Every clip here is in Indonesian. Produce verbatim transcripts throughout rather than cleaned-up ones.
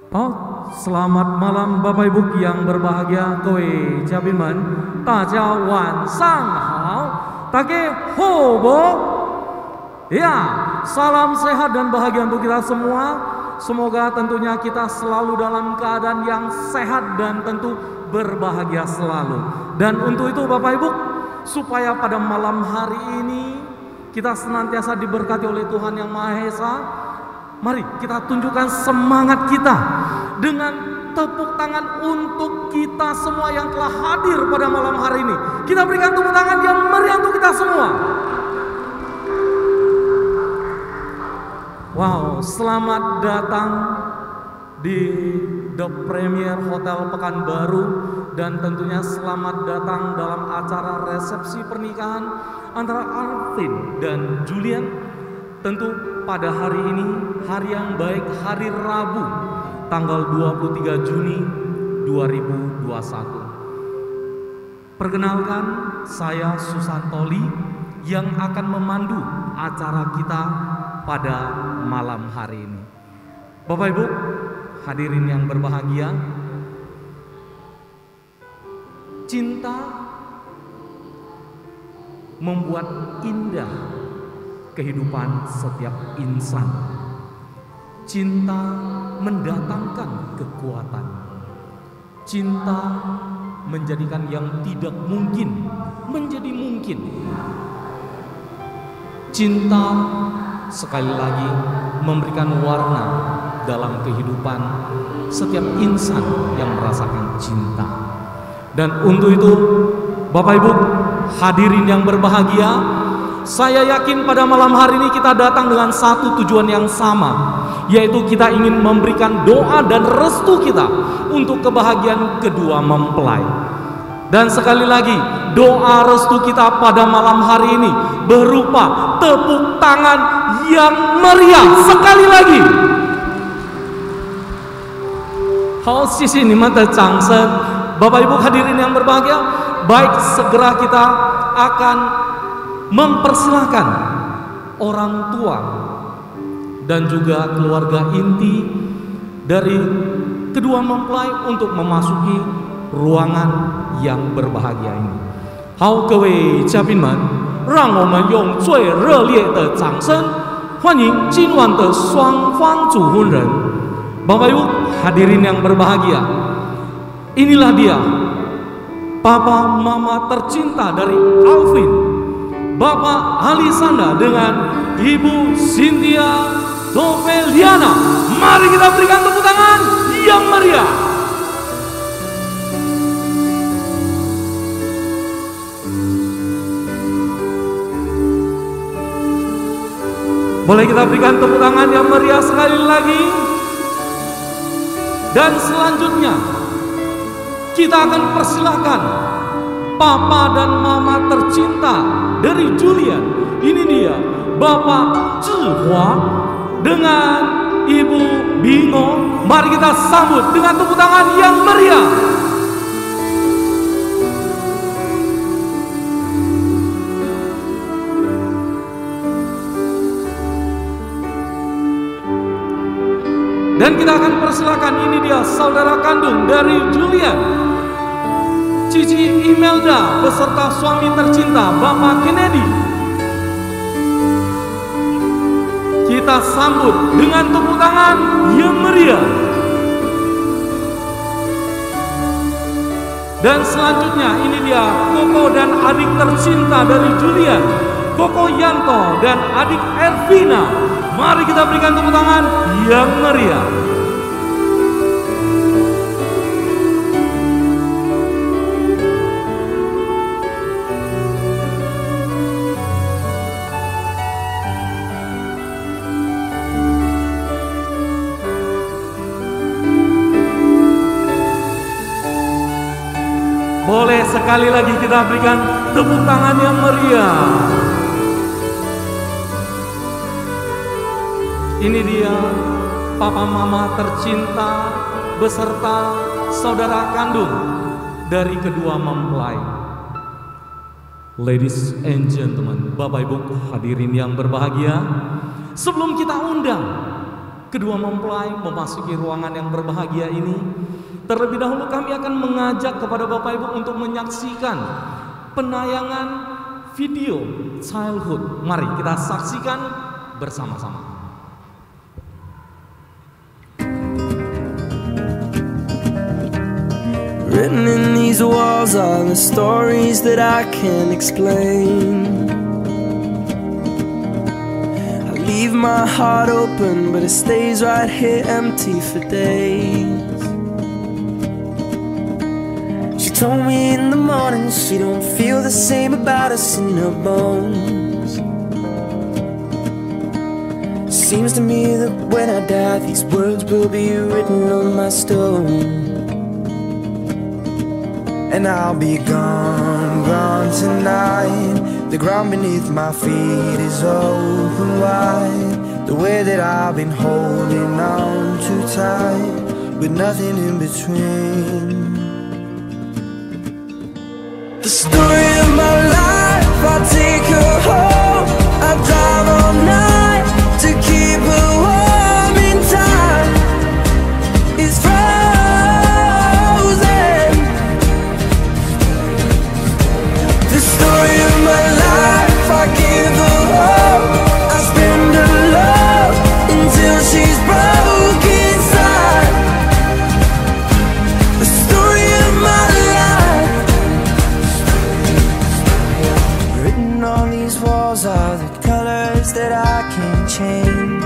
好，selamat malam Bapak Ibu yang berbahagia, 各位嘉宾们，大家晚上好，大家好不？Ya, salam sehat dan bahagia untuk kita semua. Semoga tentunya kita selalu dalam keadaan yang sehat dan tentu berbahagia selalu. Dan untuk itu Bapak Ibu, supaya pada malam hari ini kita senantiasa diberkati oleh Tuhan Yang Maha Esa, mari kita tunjukkan semangat kita dengan tepuk tangan untuk kita semua yang telah hadir pada malam hari ini. Kita berikan tepuk tangan yang meriah untuk kita semua. Wow, selamat datang di The Premier Hotel Pekanbaru, dan tentunya selamat datang dalam acara resepsi pernikahan antara Alvin dan Julian. Tentu pada hari ini, hari yang baik, hari Rabu, tanggal dua puluh tiga Juni dua ribu dua puluh satu. Perkenalkan, saya Susantoli yang akan memandu acara kita pada malam hari ini. Bapak Ibu, hadirin yang berbahagia, cinta membuat indah kehidupan setiap insan. Cinta mendatangkan kekuatan. Cinta menjadikan yang tidak mungkin menjadi mungkin. Cinta sekali lagi memberikan warna dalam kehidupan setiap insan yang merasakan cinta. Dan untuk itu Bapak Ibu hadirin yang berbahagia, saya yakin pada malam hari ini kita datang dengan satu tujuan yang sama, yaitu kita ingin memberikan doa dan restu kita untuk kebahagiaan kedua mempelai. Dan sekali lagi, doa restu kita pada malam hari ini berupa tepuk tangan yang meriah. Sekali lagi. 好，谢谢你们的掌声。Bapak Ibu hadirin yang berbahagia, baik segera kita akan mempersilahkan orang tua dan juga keluarga inti dari kedua mempelai untuk memasuki ruangan yang berbahagia ini. 好，各位嘉宾们，让我们用最热烈的掌声欢迎今晚的双方主婚人。Bapak Ibu hadirin yang berbahagia, inilah dia papa mama tercinta dari Alvin, Bapak Alisanda dengan Ibu Cynthia Noveliana. Mari kita berikan tepuk tangan yang meriah. Boleh kita berikan tepuk tangan yang meriah sekali lagi. Dan selanjutnya kita akan persilahkan papa dan mama tercinta dari Julian. Ini dia Bapak Zhihua dengan Ibu Bingo. Mari kita sambut dengan tepuk tangan yang meriah. Dan kita akan persilakan, ini dia saudara kandung dari Julian, Cici Imelda beserta suami tercinta Bapak Kennedy. Kita sambut dengan tepuk tangan yang meriah. Dan selanjutnya ini dia Koko dan adik tercinta dari Julian, Koko Yanto dan adik Ervina. Mari kita berikan tepuk tangan yang meriah. Boleh sekali lagi kita berikan tepuk tangan yang meriah. Ini dia papa mama tercinta beserta saudara kandung dari kedua mempelai. Ladies and gentlemen, Bapak Ibu hadirin yang berbahagia, sebelum kita undang kedua mempelai memasuki ruangan yang berbahagia ini, terlebih dahulu kami akan mengajak kepada Bapak Ibu untuk menyaksikan penayangan video childhood. Mari kita saksikan bersama-sama. Written in these walls are the stories that I can't explain. I leave my heart open, but it stays right here empty for days. She told me in the morning she don't feel the same about us in her bones. Seems to me that when I die, these words will be written on my stone. And I'll be gone, gone tonight. The ground beneath my feet is open wide. The way that I've been holding on too tight, with nothing in between. The story of my life, I take her home. I drive all night to keep her warm in time. It's frozen. The story of my life, I give her hope. I spend her love until she's broke inside. The story of my life. Written on these walls are the colors that I can't change.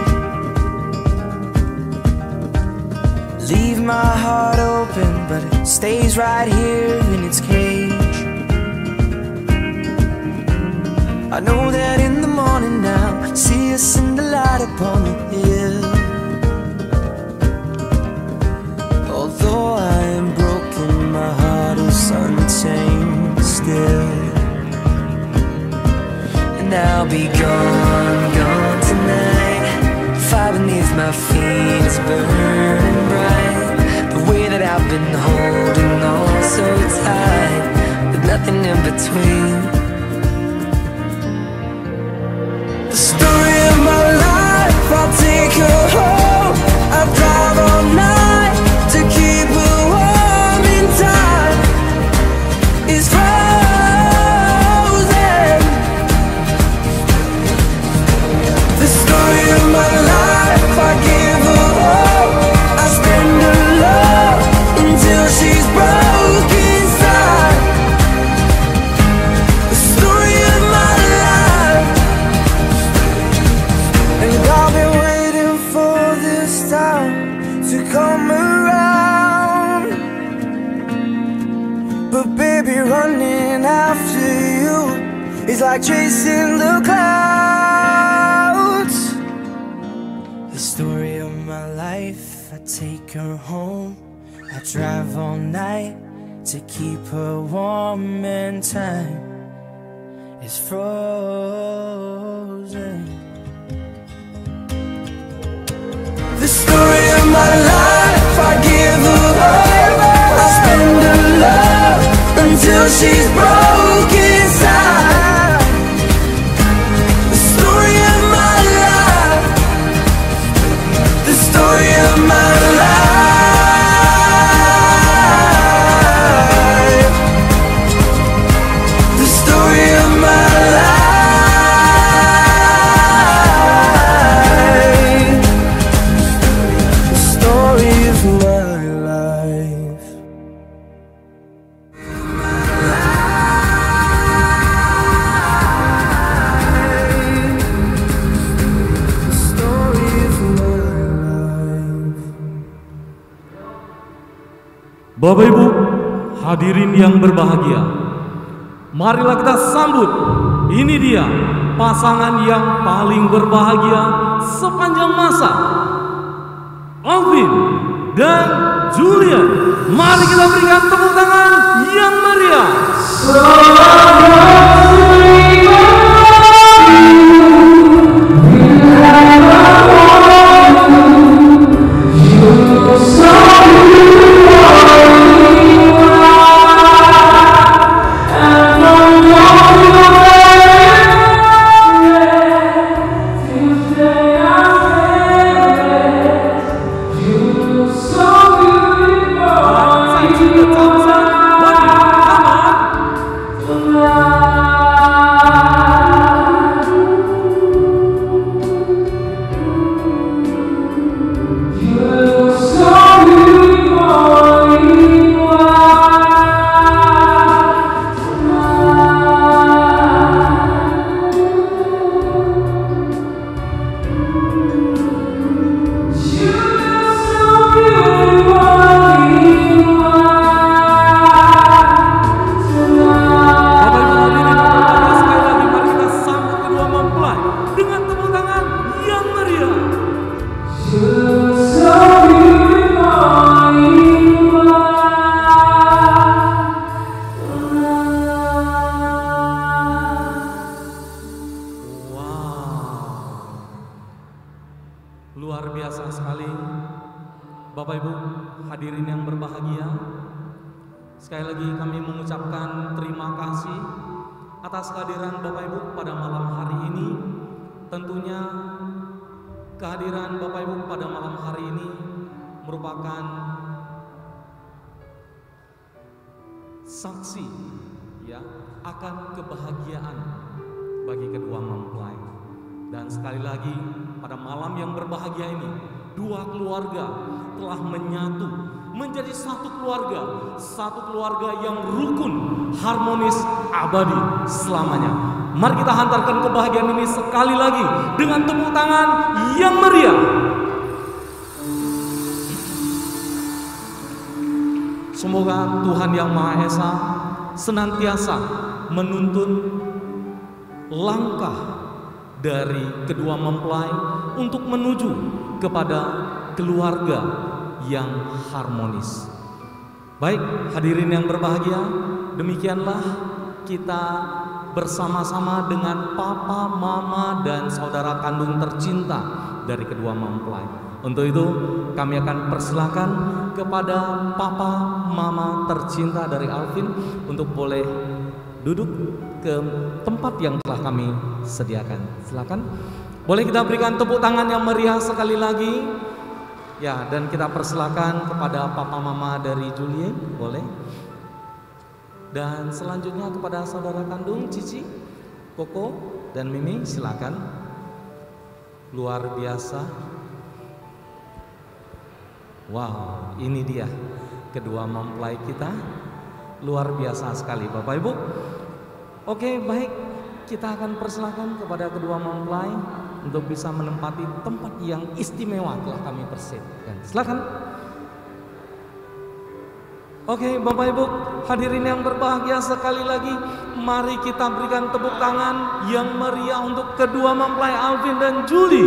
Leave my heart open, but it stays right here in its cage. I know that in the morning now, see us in the light upon the hill. Although I am broken, my heart is untamed still. And I'll be gone, gone tonight. Fire beneath my feet is burning bright. The way that I've been holding on so tight, with nothing in between. The story of my life, I'll take her home. I drive all night to keep her warm in time. It's frozen. The story of my life, I give her hope. I spend her love until she's broke inside. The story of my life. And I've been waiting for this time to come around. But baby, running after you is like chasing the clouds. The story of my life, I take her home. I drive all night to keep her warm, and time is frozen. The story of my life, I give her hope. I spend her love until she's broke inside. The story of my life. The story of my life. The story of my life. The story of my life. The story of my life. Bapak Ibu hadirin yang berbahagia, marilah kita sambut. Ini dia pasangan yang paling berbahagia sepanjang masa, Alvin dan Julian. Mari kita berikan tepuk tangan yang meriah. Today I Luar biasa sekali, Bapak Ibu hadirin yang berbahagia. Sekali lagi kami mengucapkan terima kasih atas kehadiran Bapak Ibu pada malam hari ini. Tentunya kehadiran Bapak Ibu pada malam hari ini merupakan saksi ya akan kebahagiaan bagi kedua mempelai. Dan sekali lagi pada malam yang berbahagia ini, dua keluarga telah menyatu menjadi satu keluarga, satu keluarga yang rukun, harmonis, abadi selamanya. Mari kita hantarkan kebahagiaan ini sekali lagi dengan tepuk tangan yang meriah. Semoga Tuhan Yang Maha Esa senantiasa menuntun langkah dari kedua mempelai untuk menuju kepada keluarga yang harmonis. Baik, hadirin yang berbahagia, demikianlah kita bersama-sama dengan papa, mama, dan saudara kandung tercinta dari kedua mempelai. Untuk itu kami akan persilakan kepada papa, mama tercinta dari Alvin untuk boleh duduk ke tempat yang telah kami sediakan. Silakan. Boleh kita berikan tepuk tangan yang meriah sekali lagi. Ya, dan kita persilakan kepada papa mama dari Julie, boleh. Dan selanjutnya kepada saudara kandung Cici, Koko, dan Mimi, silakan. Luar biasa. Wow, ini dia kedua mempelai kita. Luar biasa sekali Bapak Ibu. Oke, baik, kita akan persilakan kepada kedua mempelai untuk bisa menempati tempat yang istimewa telah kami persiapkan. Silakan. Oke, Bapak Ibu hadirin yang berbahagia, sekali lagi mari kita berikan tepuk tangan yang meriah untuk kedua mempelai Alvin dan Julie.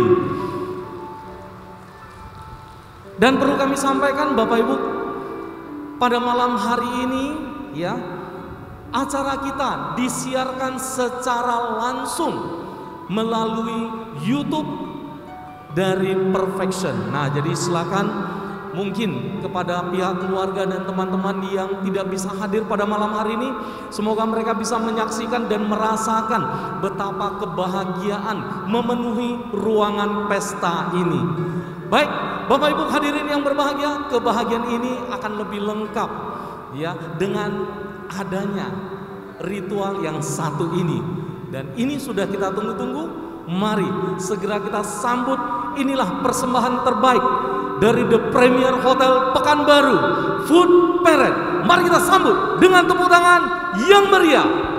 Dan perlu kami sampaikan Bapak Ibu, pada malam hari ini ya, acara kita disiarkan secara langsung melalui YouTube dari Perfection. Nah, jadi silakan mungkin kepada pihak keluarga dan teman-teman yang tidak bisa hadir pada malam hari ini, semoga mereka bisa menyaksikan dan merasakan betapa kebahagiaan memenuhi ruangan pesta ini. Baik, Bapak Ibu hadirin yang berbahagia, kebahagiaan ini akan lebih lengkap ya dengan adanya ritual yang satu ini. Dan ini sudah kita tunggu-tunggu. Mari segera kita sambut. Inilah persembahan terbaik dari The Premier Hotel Pekanbaru Food Parade. Mari kita sambut dengan tepuk tangan yang meriah.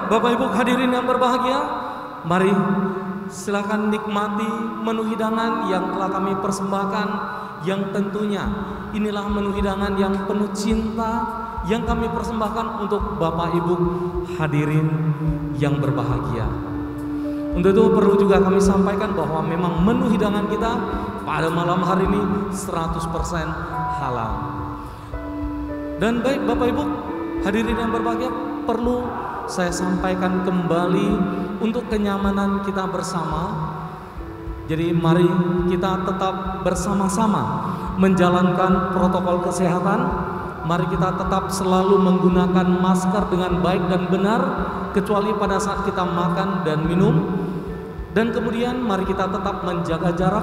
Bapak Ibu hadirin yang berbahagia, mari silakan nikmati menu hidangan yang telah kami persembahkan, yang tentunya inilah menu hidangan yang penuh cinta yang kami persembahkan untuk Bapak Ibu hadirin yang berbahagia. Untuk itu perlu juga kami sampaikan bahwa memang menu hidangan kita pada malam hari ini seratus persen halal. Dan baik Bapak Ibu hadirin yang berbahagia, perlu saya sampaikan kembali untuk kenyamanan kita bersama. Jadi mari kita tetap bersama-sama menjalankan protokol kesehatan. Mari kita tetap selalu menggunakan masker dengan baik dan benar, kecuali pada saat kita makan dan minum. Dan kemudian mari kita tetap menjaga jarak,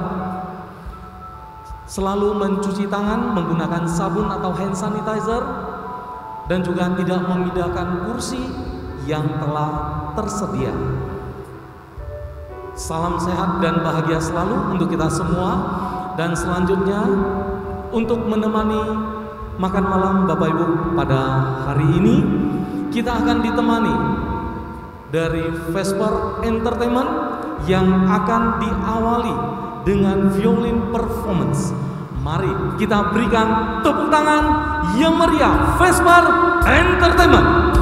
selalu mencuci tangan menggunakan sabun atau hand sanitizer, dan juga tidak memindahkan kursi yang telah tersedia. Salam sehat dan bahagia selalu untuk kita semua. Dan selanjutnya untuk menemani makan malam Bapak Ibu pada hari ini, kita akan ditemani dari Vesper Entertainment yang akan diawali dengan violin performance. Mari kita berikan tepuk tangan yang meriah Vesper Entertainment.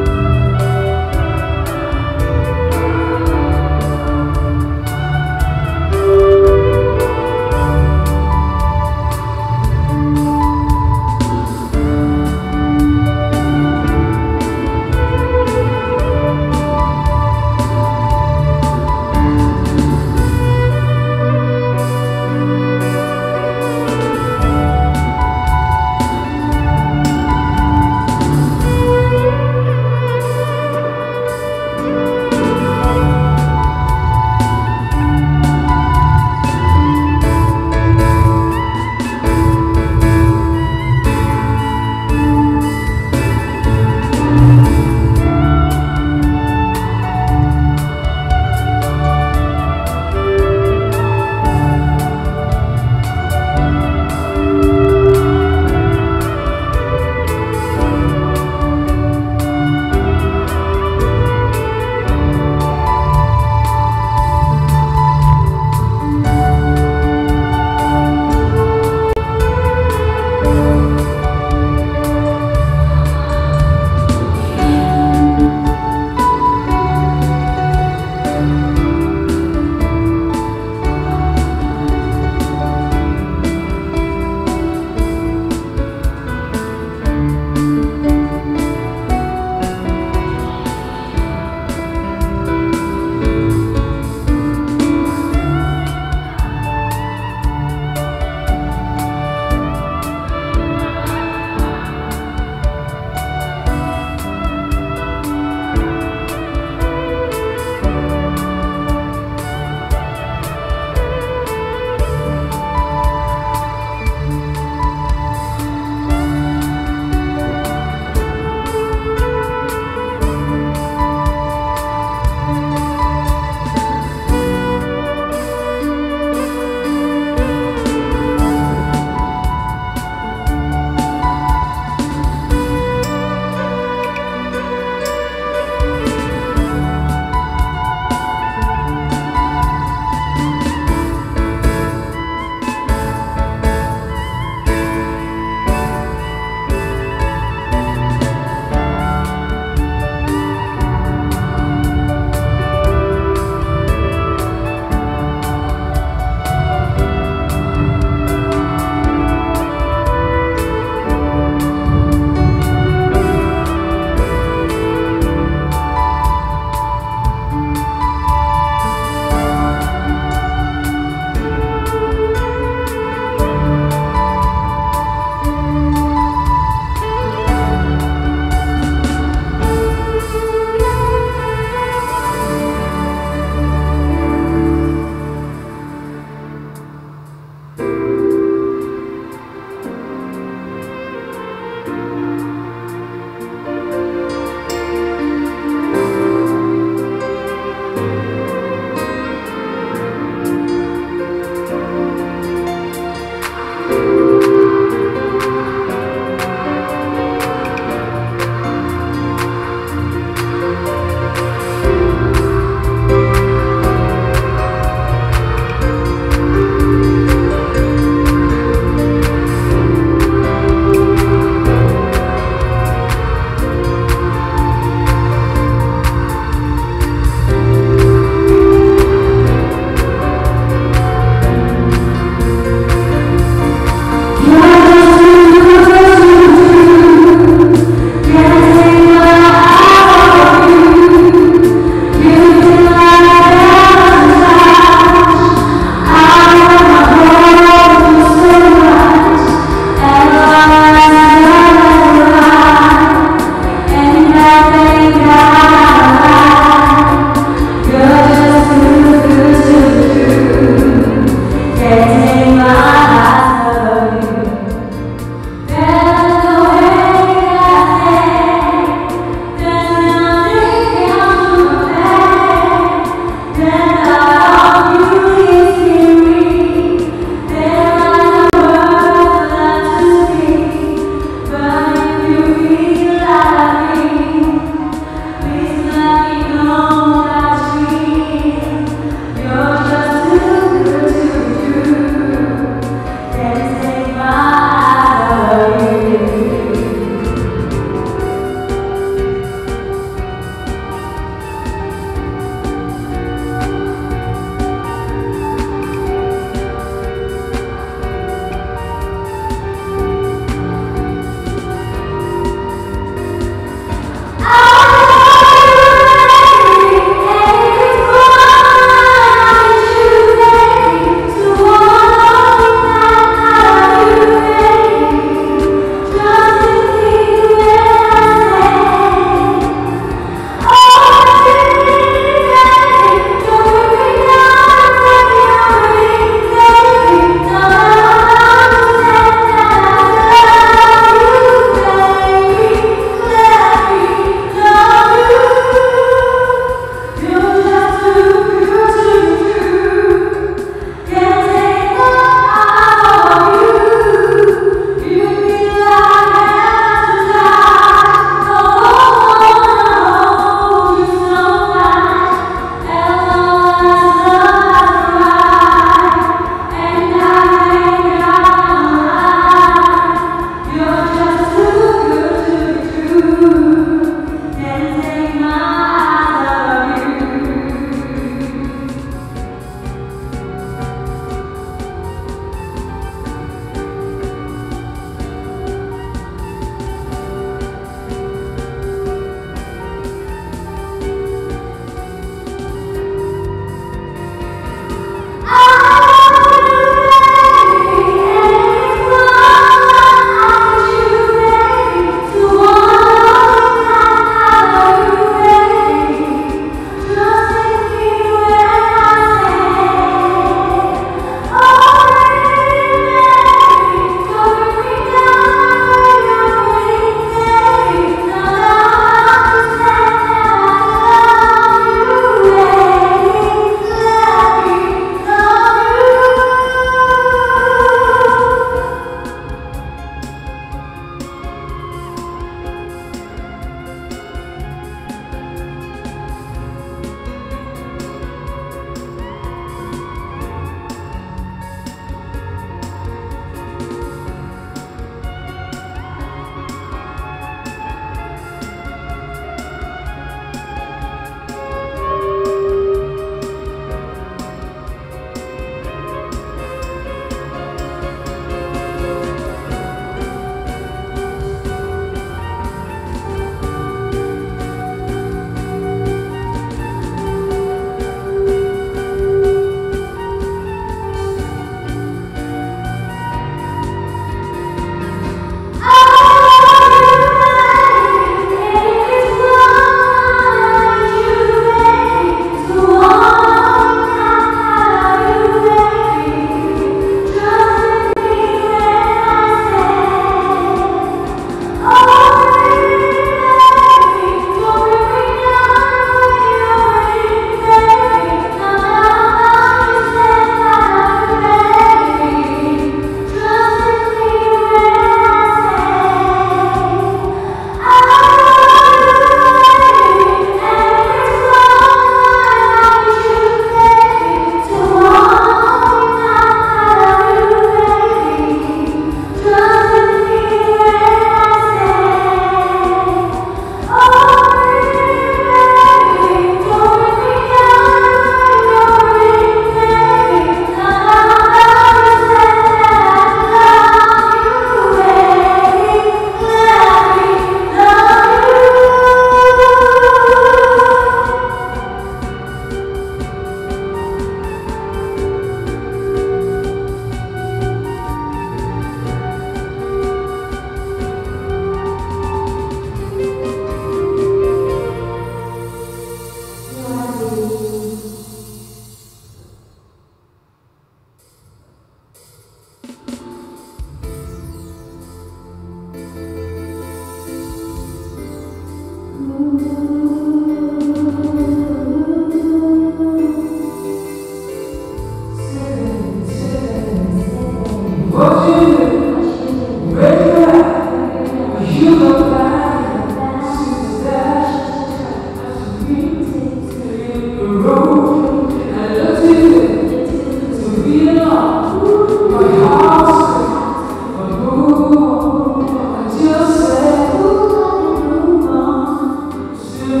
Just say, ooh, I can move on.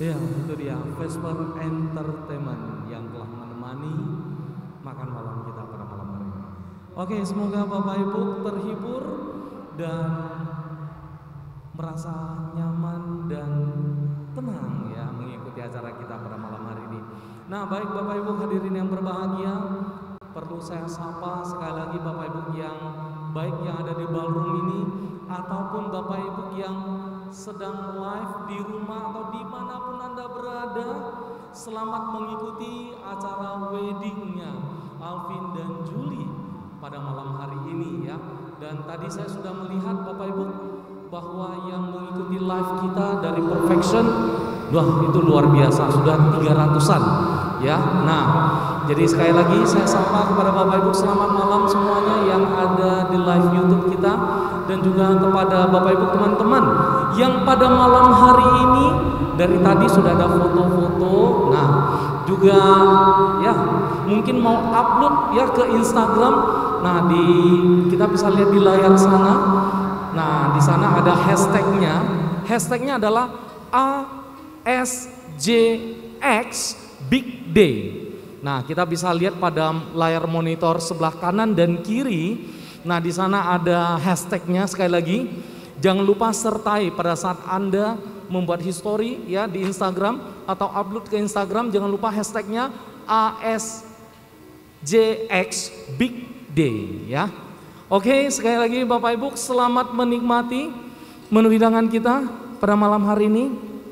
Ya, itu dia Vesper Entertainment yang telah menemani makan malam kita pada malam hari ini. Oke, semoga Bapak Ibu terhibur dan merasa nyaman dan tenang ya mengikuti acara kita pada malam hari ini. Nah, baik Bapak Ibu hadirin yang berbahagia, perlu saya sapa sekali lagi Bapak Ibu yang baik yang ada di ballroom ini ataupun Bapak Ibu yang sedang live di rumah atau dimanapun Anda berada. Selamat mengikuti acara weddingnya Alvin dan Julie pada malam hari ini ya. Dan tadi saya sudah melihat Bapak Ibu bahwa yang mengikuti live kita dari Perfection, wah itu luar biasa, sudah tiga ratusan ya. Nah, jadi sekali lagi saya sapa kepada Bapak Ibu selamat malam semuanya yang ada di live YouTube kita, dan juga kepada Bapak Ibu teman-teman yang pada malam hari ini dari tadi sudah ada foto-foto. Nah, juga ya mungkin mau upload ya ke Instagram. Nah, di kita bisa lihat di layar sana. Nah, di sana ada hashtagnya. Hashtagnya adalah A S J X Big Day. Nah, kita bisa lihat pada layar monitor sebelah kanan dan kiri. Nah, di sana ada hashtagnya sekali lagi. Jangan lupa sertai pada saat Anda membuat history ya di Instagram atau upload ke Instagram. Jangan lupa hashtagnya A S J X Big Day ya. Oke, sekali lagi Bapak Ibu selamat menikmati menu hidangan kita pada malam hari ini.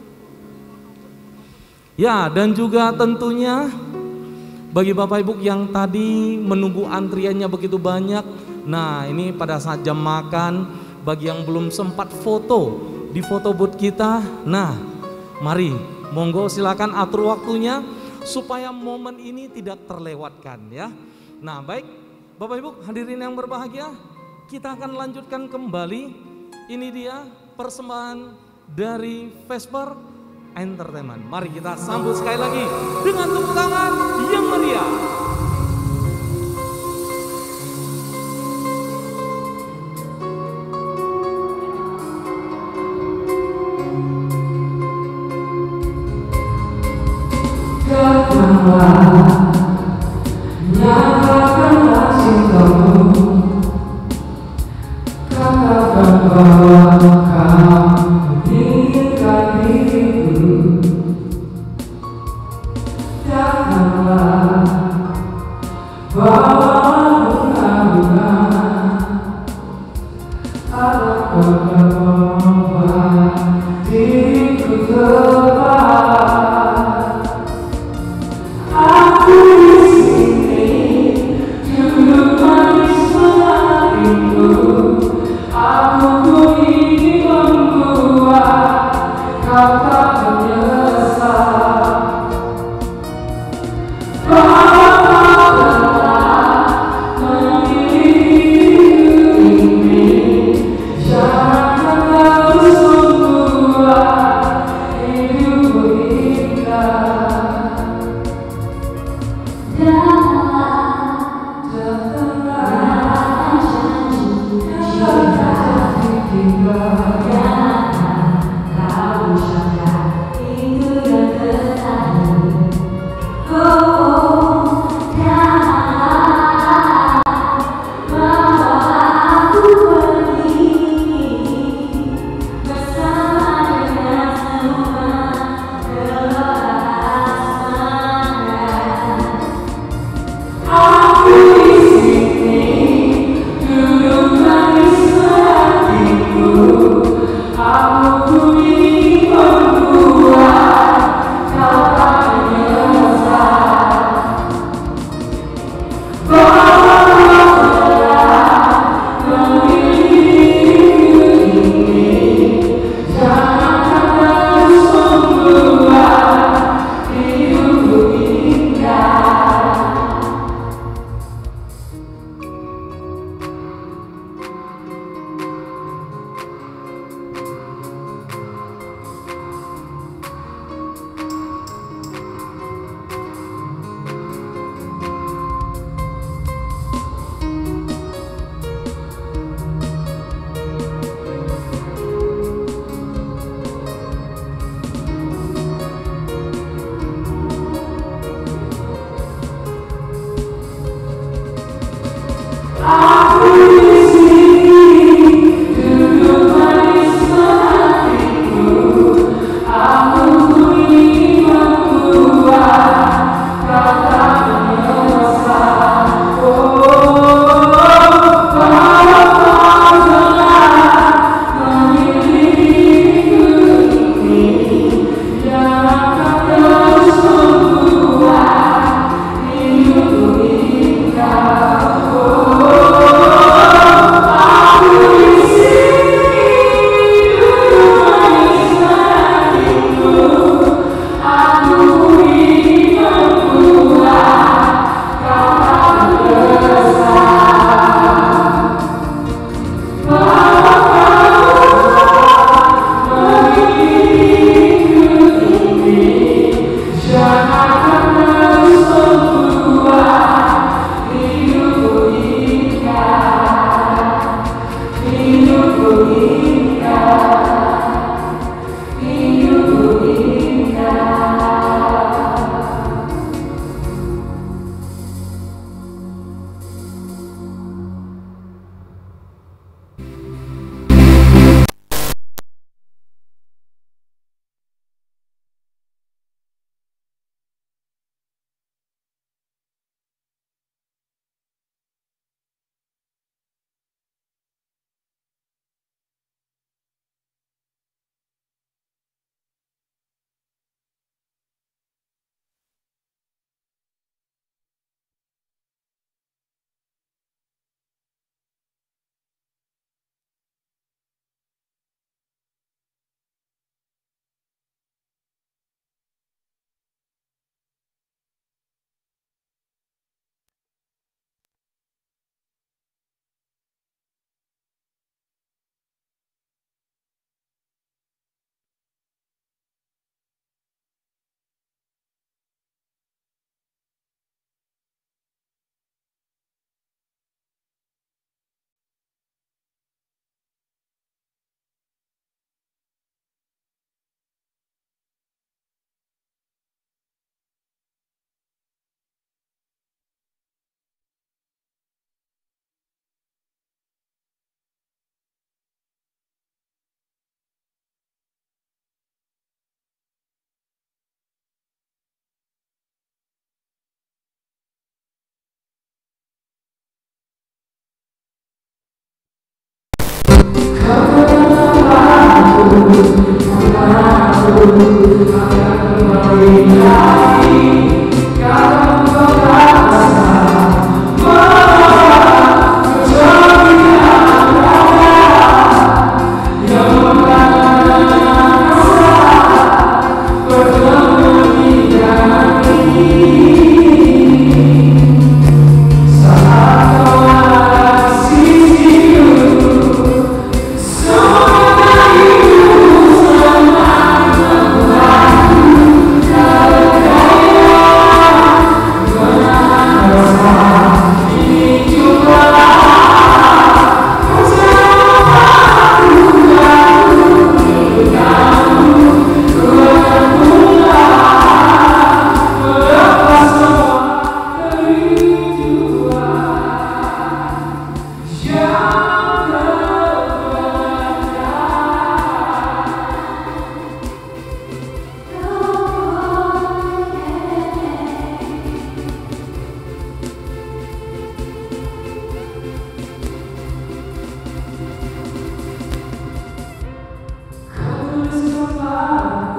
Ya, dan juga tentunya bagi Bapak Ibu yang tadi menunggu antriannya begitu banyak. Nah, ini pada saat jam makan, bagi yang belum sempat foto di foto booth kita, nah mari monggo silakan atur waktunya supaya momen ini tidak terlewatkan ya. Nah, baik Bapak Ibu hadirin yang berbahagia, kita akan lanjutkan kembali. Ini dia persembahan dari Vesper Entertainment. Mari kita sambut sekali lagi dengan tepuk tangan yang meriah. Nyatakanlah cintamu, katakan bahwa kamu inginkan diriku. Janganlah bawa bunga-bunga atau membuat diriku terbaik. Aku di sini duduk manis menantimu. Aku pun ingin membuat kau tak menyesal. Bahwa kau telah memilih ini. Jangan kau membuat hidupmu indah.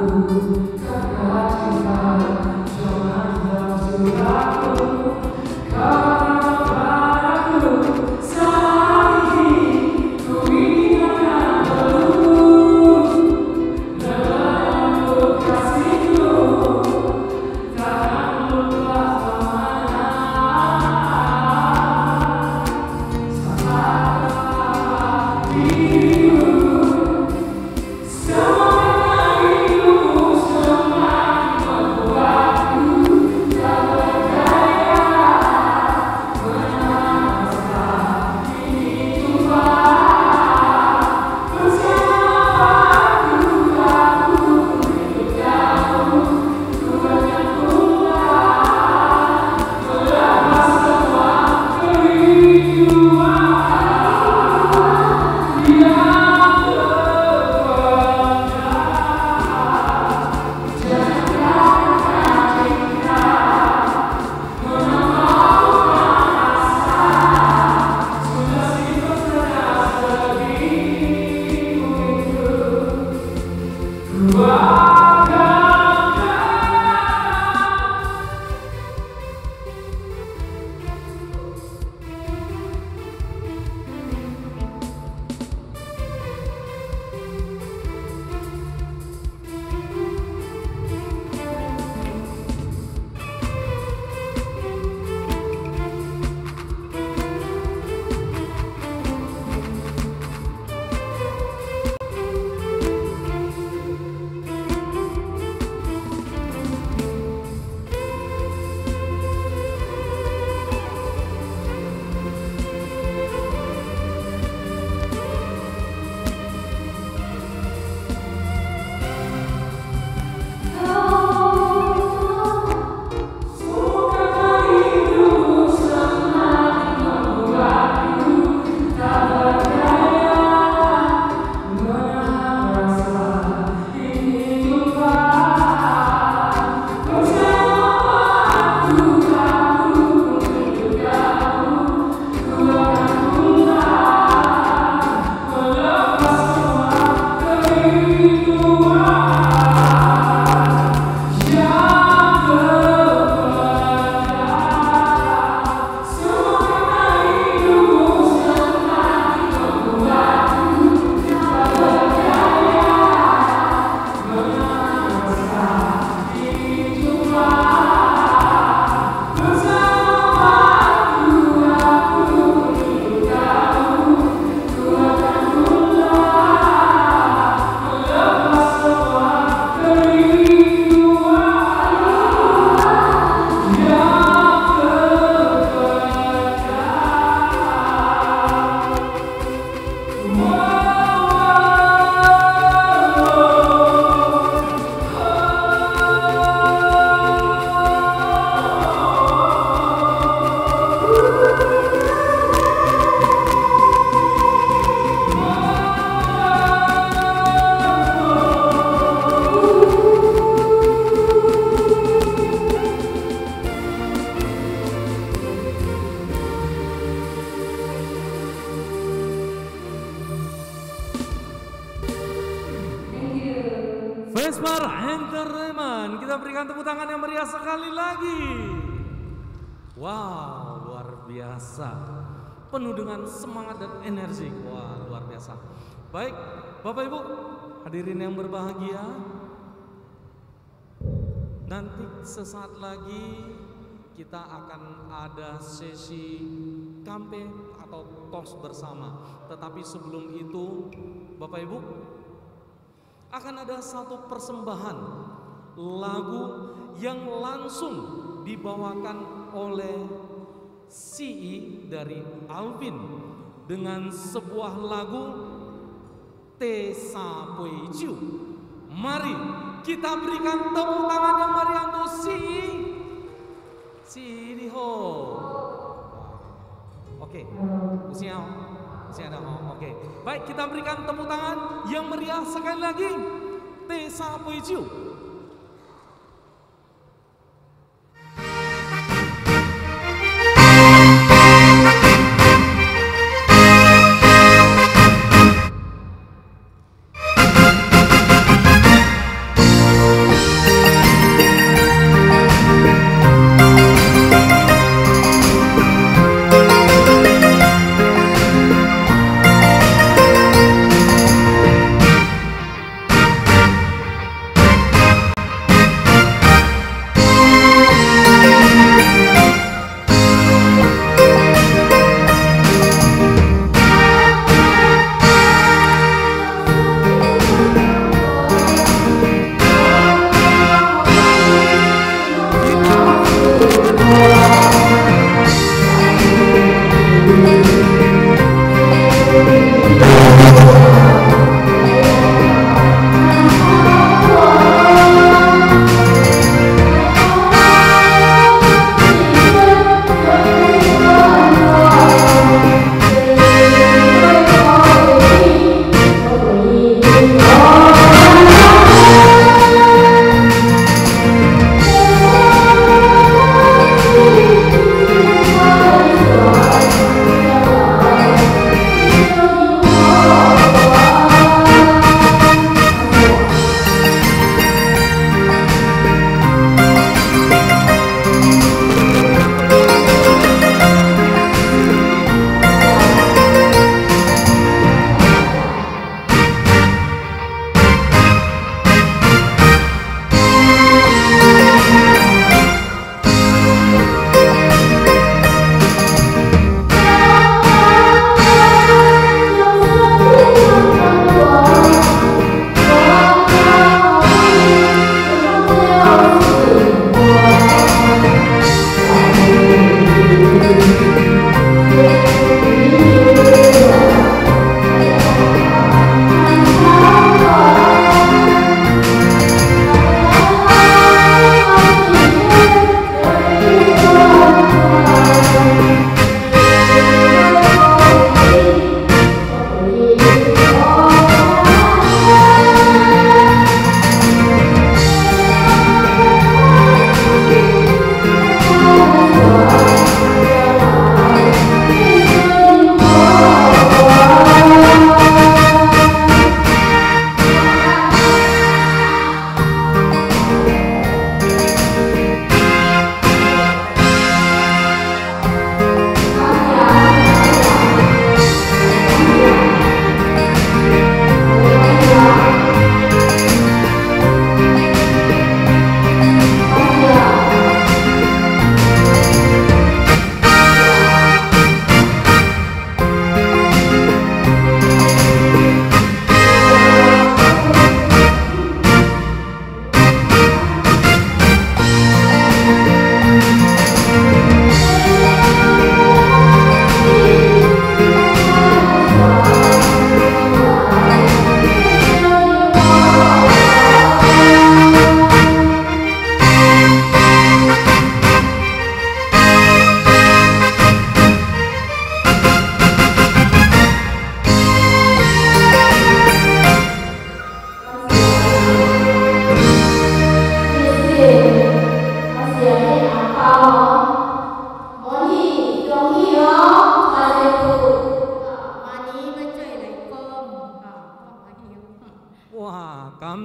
Vesper Entertainment, kita berikan tepuk tangan yang meriah sekali lagi. Wow, luar biasa, penuh dengan semangat dan energi. Wah, luar biasa. Baik, Bapak Ibu hadirin yang berbahagia, nanti sesaat lagi kita akan ada sesi kampe atau tos bersama. Tetapi sebelum itu, Bapak Ibu, akan ada satu persembahan lagu yang langsung dibawakan oleh C I dari Alvin dengan sebuah lagu Tesa Puiju. Mari kita berikan tepuk tangan yang meriah untuk C I. C I di ho. Oke, usia usia ada ho. Oke, baik, kita berikan tepuk tangan yang meriah sekali lagi. Tesa Puiju.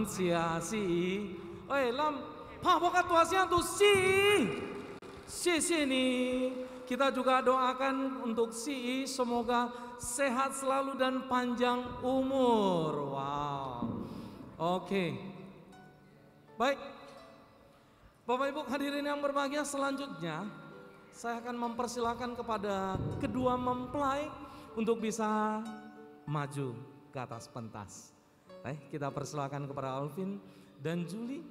sia si. Eh, lam, papokat tuasnya tuh si. Si ni. Kita juga doakan untuk si semoga sehat selalu dan panjang umur. Wow. Oke. Baik. Bapak Ibu hadirin yang berbahagia, selanjutnya saya akan mempersilahkan kepada kedua mempelai untuk bisa maju ke atas pentas. Baik, kita persilahkan kepada Alvin dan Julie.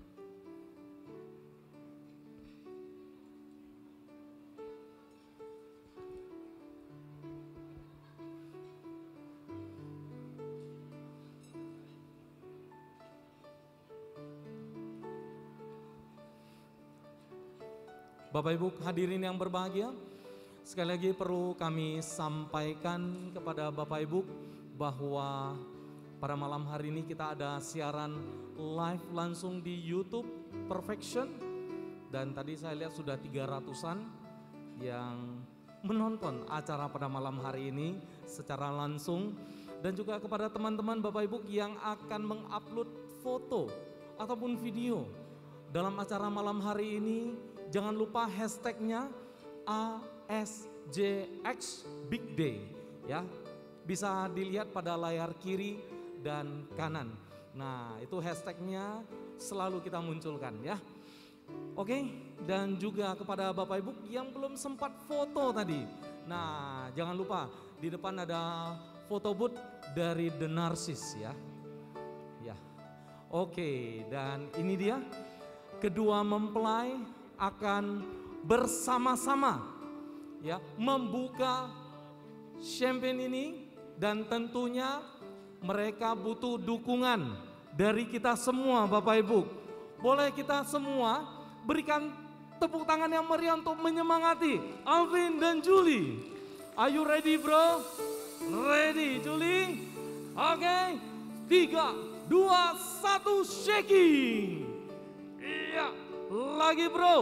Bapak Ibu hadirin yang berbahagia, sekali lagi perlu kami sampaikan kepada Bapak Ibu bahwa pada malam hari ini kita ada siaran live langsung di YouTube Perfection. Dan tadi saya lihat sudah tiga ratusan yang menonton acara pada malam hari ini secara langsung. Dan juga kepada teman-teman Bapak Ibu yang akan mengupload foto ataupun video dalam acara malam hari ini. Jangan lupa hashtagnya A S J X Big Day ya. Bisa dilihat pada layar kiri dan kanan. Nah, itu hashtagnya selalu kita munculkan ya. Oke, dan juga kepada Bapak Ibu yang belum sempat foto tadi. Nah, jangan lupa di depan ada foto booth dari The Narcis ya. Ya. Oke, dan ini dia kedua mempelai akan bersama-sama ya membuka champagne ini, dan tentunya mereka butuh dukungan dari kita semua Bapak Ibu. Boleh kita semua berikan tepuk tangan yang meriah untuk menyemangati Alvin dan Julie. Are you ready bro? Ready Julie? Oke, okay. Tiga, dua, satu, shaking. Iya. Lagi bro,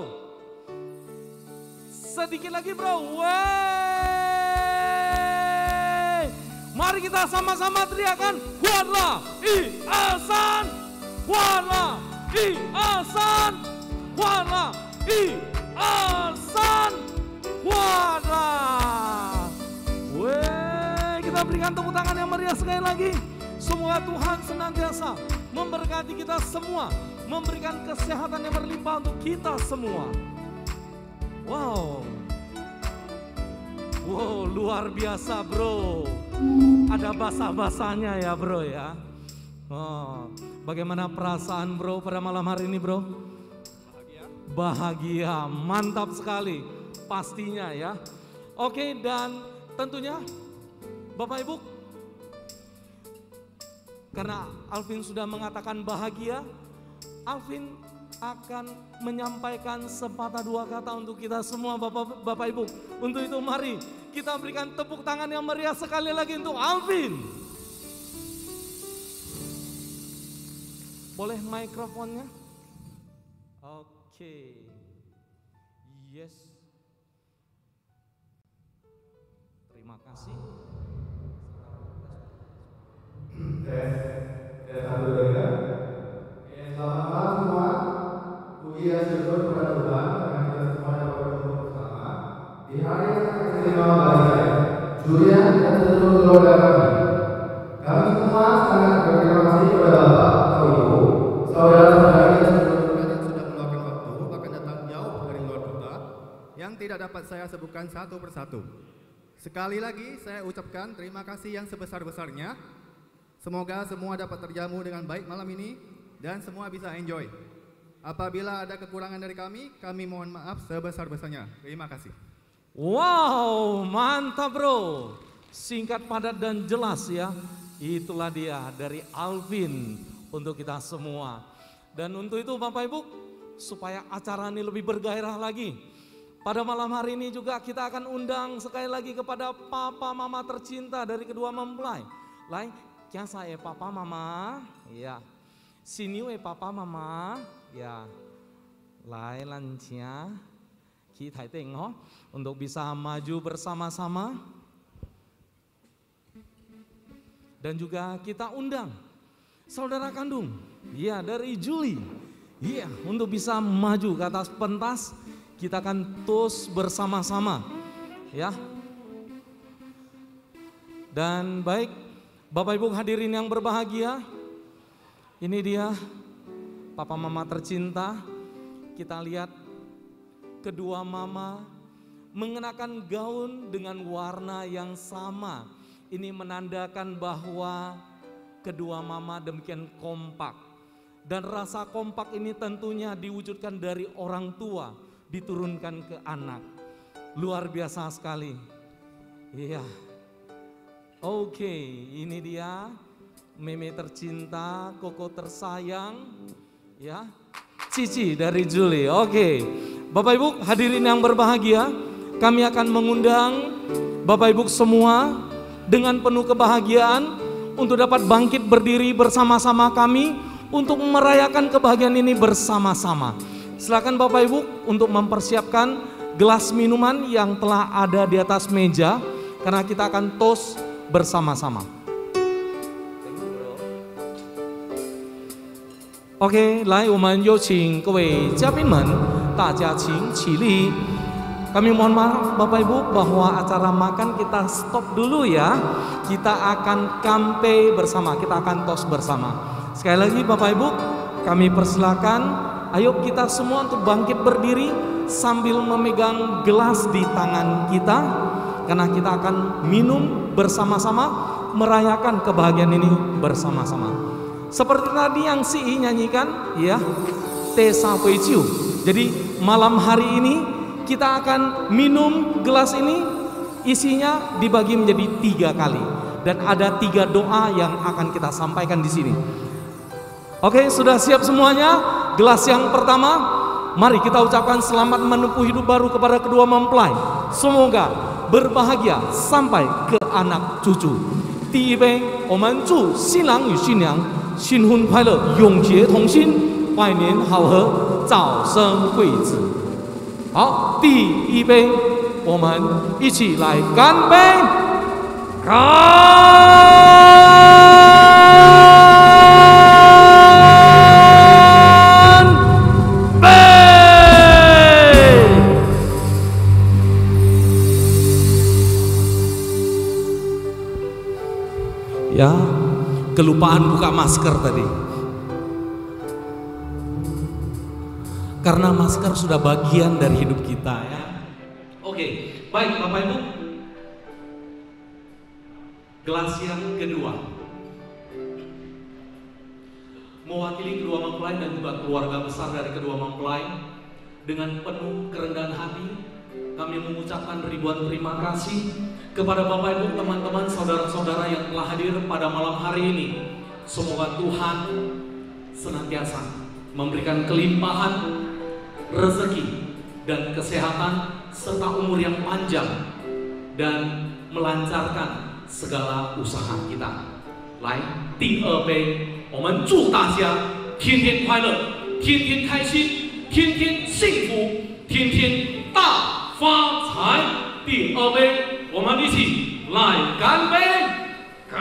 sedikit lagi bro, wey. Mari kita sama-sama teriakan, kuatlah, i asan, kuatlah, i asan, kuatlah, i asan, kuatlah. Wey, kita berikan tepuk tangan yang meriah sekali lagi. Semoga Tuhan senantiasa memberkati kita semua, memberikan kesehatan yang berlimpah untuk kita semua. Wow, wow luar biasa bro. Ada basah-basahnya ya bro ya. Oh, bagaimana perasaan bro pada malam hari ini bro? Bahagia. Bahagia, mantap sekali pastinya ya. Oke, dan tentunya Bapak Ibu, karena Alvin sudah mengatakan bahagia, Alvin akan menyampaikan sepatah dua kata untuk kita semua Bapak, Bapak Ibu. Untuk itu mari kita berikan tepuk tangan yang meriah sekali lagi untuk Alvin. Boleh mikrofonnya? Oke. Yes. Terima kasih. Tes, tes satu dua. Selamat malam semua. Puji dan syukur kepada Tuhan karena kita semua dapat bertemu bersama di hari yang sangat istimewa bagi saya, Julian dan seluruh keluarga kami. Kami semua sangat berterima kasih kepada Bapak atau Ibu, saudara-saudari dan seluruh yang sudah meluangkan waktu bahkan datang jauh dari luar kota yang tidak dapat saya sebutkan satu persatu. Sekali lagi saya ucapkan terima kasih yang sebesar-besarnya. Semoga semua dapat terjamu dengan baik malam ini dan semua bisa enjoy. Apabila ada kekurangan dari kami, kami mohon maaf sebesar-besarnya. Terima kasih. Wow, mantap bro. Singkat, padat dan jelas ya. Itulah dia dari Alvin untuk kita semua. Dan untuk itu Bapak Ibu, supaya acara ini lebih bergairah lagi, pada malam hari ini juga kita akan undang sekali lagi kepada papa mama tercinta dari kedua mempelai. Lain, kya saya papa mama, ya. Sini we papa mama, ya. Lai lancia, kita tengok untuk bisa maju bersama-sama. Dan juga kita undang saudara kandung Iya, dari Juli. Iya, untuk bisa maju ke atas pentas, kita akan terus bersama-sama. Ya. Dan baik, Bapak Ibu hadirin yang berbahagia, ini dia Papa Mama tercinta. Kita lihat kedua mama mengenakan gaun dengan warna yang sama. Ini menandakan bahwa kedua mama demikian kompak. Dan rasa kompak ini tentunya diwujudkan dari orang tua, diturunkan ke anak. Luar biasa sekali. Iya. Oke, ini dia Meme tercinta, Koko tersayang, ya, Cici dari Juli. Oke, Bapak Ibu hadirin yang berbahagia, kami akan mengundang Bapak Ibu semua dengan penuh kebahagiaan untuk dapat bangkit berdiri bersama-sama kami untuk merayakan kebahagiaan ini bersama-sama. Silakan Bapak Ibu untuk mempersiapkan gelas minuman yang telah ada di atas meja karena kita akan toast bersama-sama. OK， 来，我们有请各位嘉宾们，大家请起立。Kami mohon maaf Bapak Ibu bahwa acara makan kita stop dulu ya. Kita akan kampe bersama, kita akan toast bersama. Sekali lagi Bapak Ibu, kami persilakan, ayo kita semua untuk bangkit berdiri sambil memegang gelas di tangan kita. Karena kita akan minum bersama-sama, merayakan kebahagiaan ini bersama-sama. Seperti tadi yang si I nyanyikan, ya, Tesa Wejiu. Jadi malam hari ini kita akan minum gelas ini, isinya dibagi menjadi tiga kali dan ada tiga doa yang akan kita sampaikan di sini. Oke, sudah siap semuanya? Gelas yang pertama, mari kita ucapkan selamat menempuh hidup baru kepada kedua mempelai. Semoga berbahagia sampai ke anak cucu. 第一杯，我们祝新郎与新娘新婚快乐，永结同心，百年好合，早生贵子。好，第一杯，我们一起来干杯！干杯！ Ya, kelupaan buka masker tadi. Karena masker sudah bagian dari hidup kita ya. Oke, baik Bapak Ibu. Gelas yang kedua mewakili kedua mempelai dan juga keluarga besar dari kedua mempelai. Dengan penuh kerendahan hati kami mengucapkan ribuan terima kasih kepada Bapak Ibu, teman-teman, saudara-saudara yang telah hadir pada malam hari ini. Semoga Tuhan senantiasa memberikan kelimpahan rezeki dan kesehatan serta umur yang panjang dan melancarkan segala usaha kita. 来，第二杯，我们祝大家天天快乐，天天开心，天天幸福，天天大发财。第二杯，我们一起来干杯！干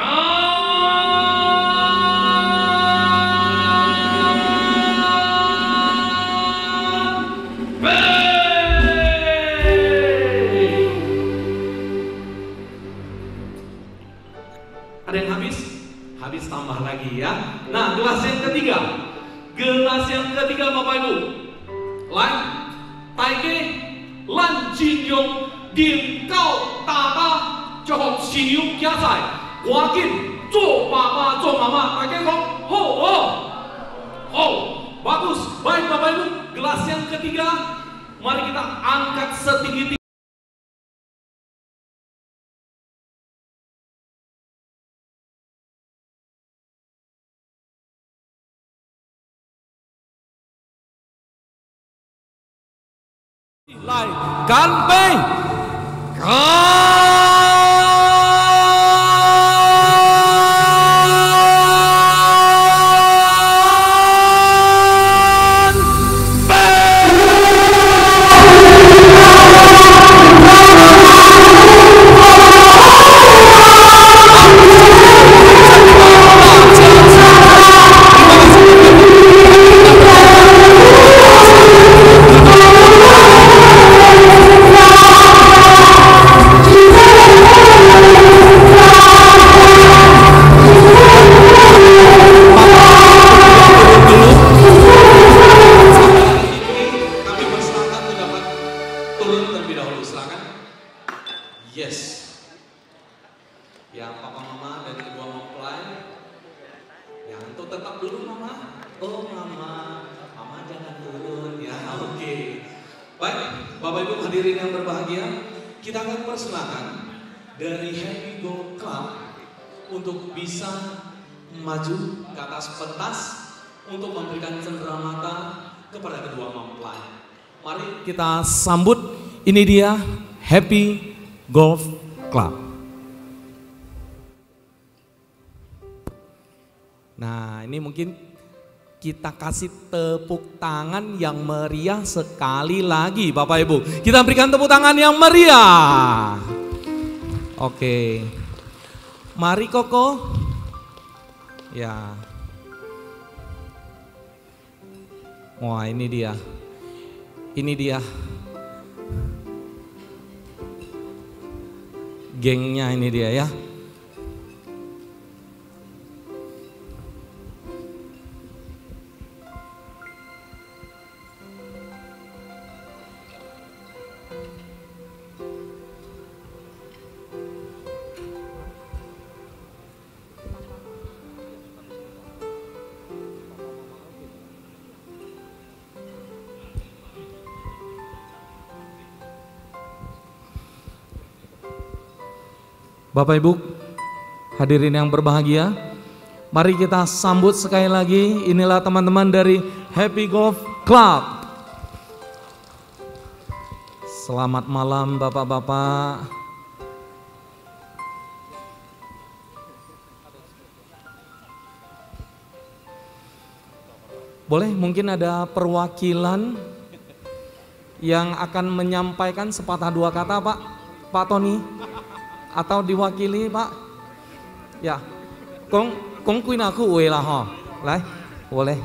杯！ Ada yang habis? Habis tambah lagi ya. Nah, gelas yang ketiga. Gelas yang ketiga Bapak Ibu. 来，大家咱尽量念到大家，祝福新娘家在，赶紧做爸爸做妈妈，大家讲好哦，好，bagus, baik Bapak Ibu. Gelas yang ketiga, mari kita angkat setinggi-tinggi. Lại干杯！干杯！ Terima kasih Yes. Ya, papa mama dan kedua mempelai. Ya, untuk tetap dulu mama. Oh mama, mama jangan turun ya. Oke. Okay. Baik, Bapak Ibu hadirin yang berbahagia, kita akan persilakan dari Happy Go Club untuk bisa maju ke atas pentas untuk memberikan cenderamata kepada kedua mempelai. Mari kita sambut, ini dia Happy Golf Club. Nah, ini mungkin kita kasih tepuk tangan yang meriah sekali lagi Bapak Ibu. Kita berikan tepuk tangan yang meriah. Oke. Mari Koko. Ya. Wah, ini dia. Ini dia. Gengnya ini dia ya. Bapak Ibu hadirin yang berbahagia, mari kita sambut sekali lagi. Inilah teman-teman dari Happy Golf Club. Selamat malam Bapak-bapak. Boleh mungkin ada perwakilan yang akan menyampaikan sepatah dua kata Pak, Pak Tony. Atau diwakili Pak? Ya, kong kong kuin aku uwe lah ho, lai, boleh.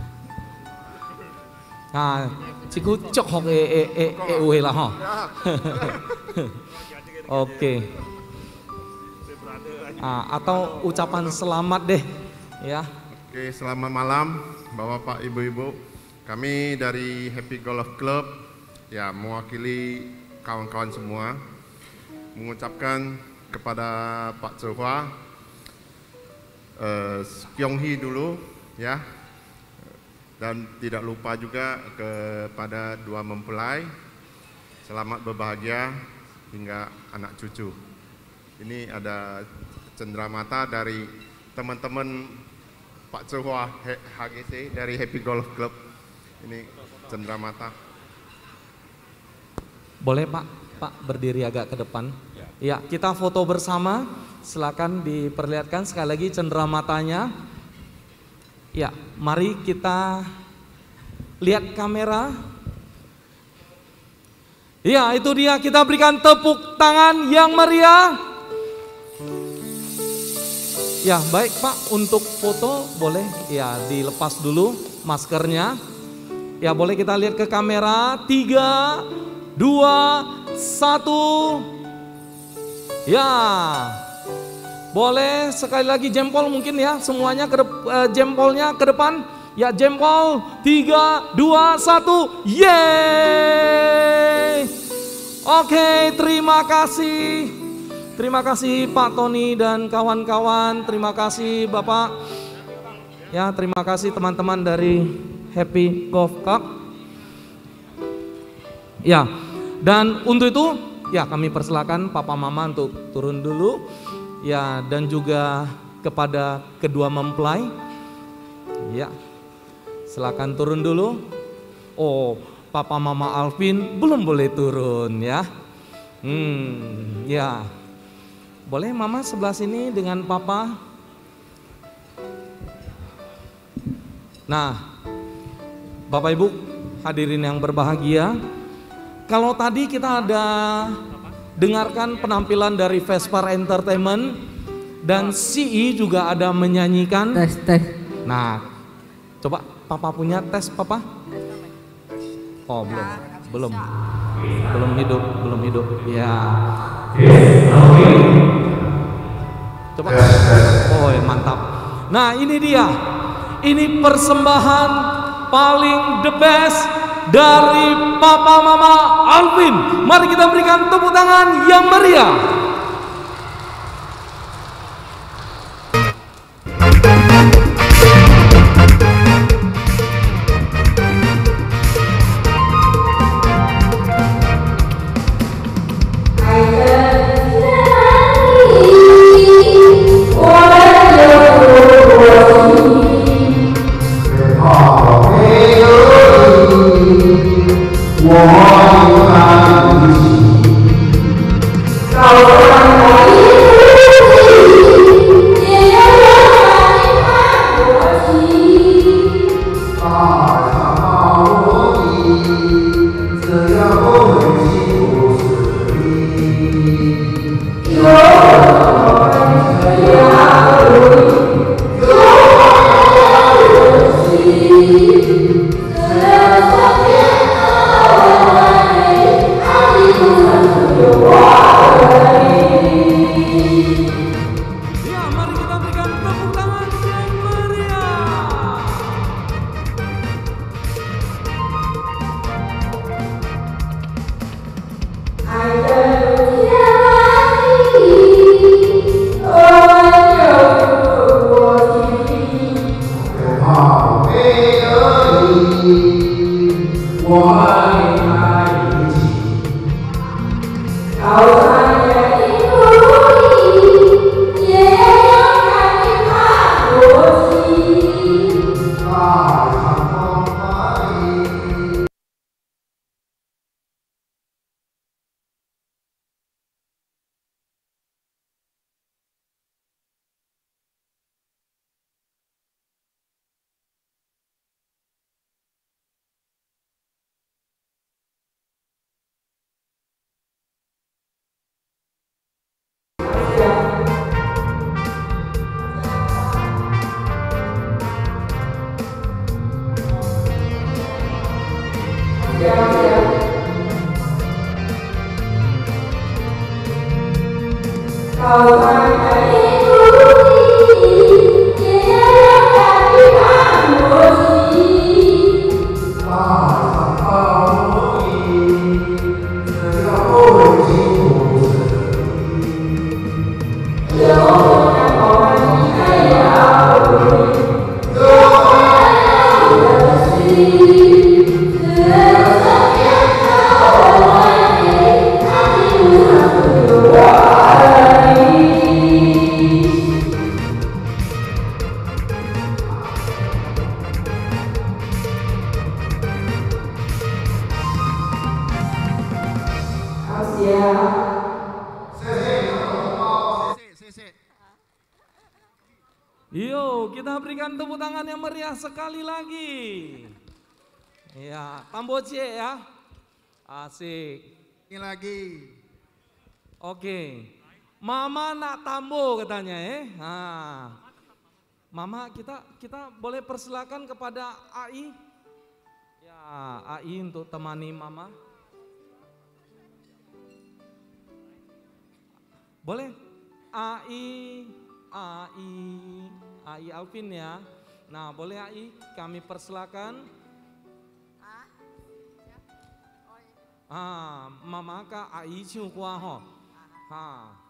Nah, ciku cok hok e e e e uwe lah ho. Oke. Ah, atau ucapan selamat deh, ya. Oke, selamat malam Bapak Ibu-ibu. Kami dari Happy Golf Club, ya mewakili kawan-kawan semua. Mengucapkan kepada Pak Chehua eh, Pyonghi dulu ya, dan tidak lupa juga kepada dua mempelai, selamat berbahagia hingga anak cucu. Ini ada cenderamata dari teman-teman Pak Chehua H G C dari Happy Golf Club. Ini cenderamata. Boleh Pak? Pak berdiri agak ke depan. Ya. Ya, kita foto bersama. Silakan diperlihatkan sekali lagi cendeраmatanya. Ya, mari kita lihat kamera. Ya, itu dia, kita berikan tepuk tangan yang meriah. Ya, baik Pak, untuk foto boleh ya dilepas dulu maskernya. Ya, boleh kita lihat ke kamera. Tiga, dua, satu. Ya, boleh sekali lagi jempol mungkin ya, semuanya ke uh, jempolnya ke depan. Ya, jempol. Tiga, dua, satu. Yeay. Oke, terima kasih. Terima kasih Pak Tony dan kawan-kawan. Terima kasih Bapak. Ya, terima kasih teman-teman dari Happy Golf Club. Ya, dan untuk itu ya kami persilakan Papa Mama untuk turun dulu. Ya, dan juga kepada kedua mempelai. Ya, silakan turun dulu. Oh, Papa Mama Alvin belum boleh turun ya. Hmm, ya. Boleh Mama sebelah sini dengan Papa. Nah, Bapak Ibu hadirin yang berbahagia, kalau tadi kita ada dengarkan penampilan dari Vesper Entertainment dan C I juga ada menyanyikan. Tes, tes. Nah, coba Papa punya tes Papa? Oh belum, belum, belum hidup, belum hidup. Ya. Coba. Oh mantap. Nah ini dia, ini persembahan paling the best dari Papa Mama Alvin. Mari kita berikan tepuk tangan yang meriah. Ya, mari kita berikan tepuk tangan yang meriah. Yo, kita berikan tepuk tangan yang meriah sekali lagi. Ya, Tambocie ya. Asik. Ini lagi. Oke. Mama nak tambo katanya eh. Nah. Mama kita kita boleh persilakan kepada A I. Ya, A I untuk temani Mama. Boleh? A I A I A I Alvin ya. Nah, boleh A I kami persilakan. Ah, Mama ka A I chiu qua ho. Ha.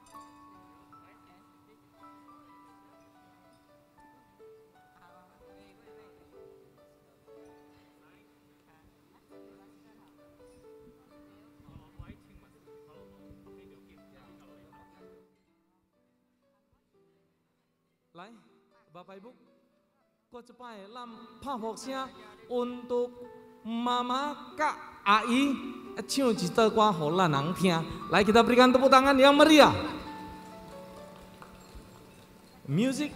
Lai, Bapak Ibu, kok cepai lam pahoksia untuk Mama Kak A I cium cita kuah hola nang tia. Lai kita berikan tepuk tangan yang meriah. Music.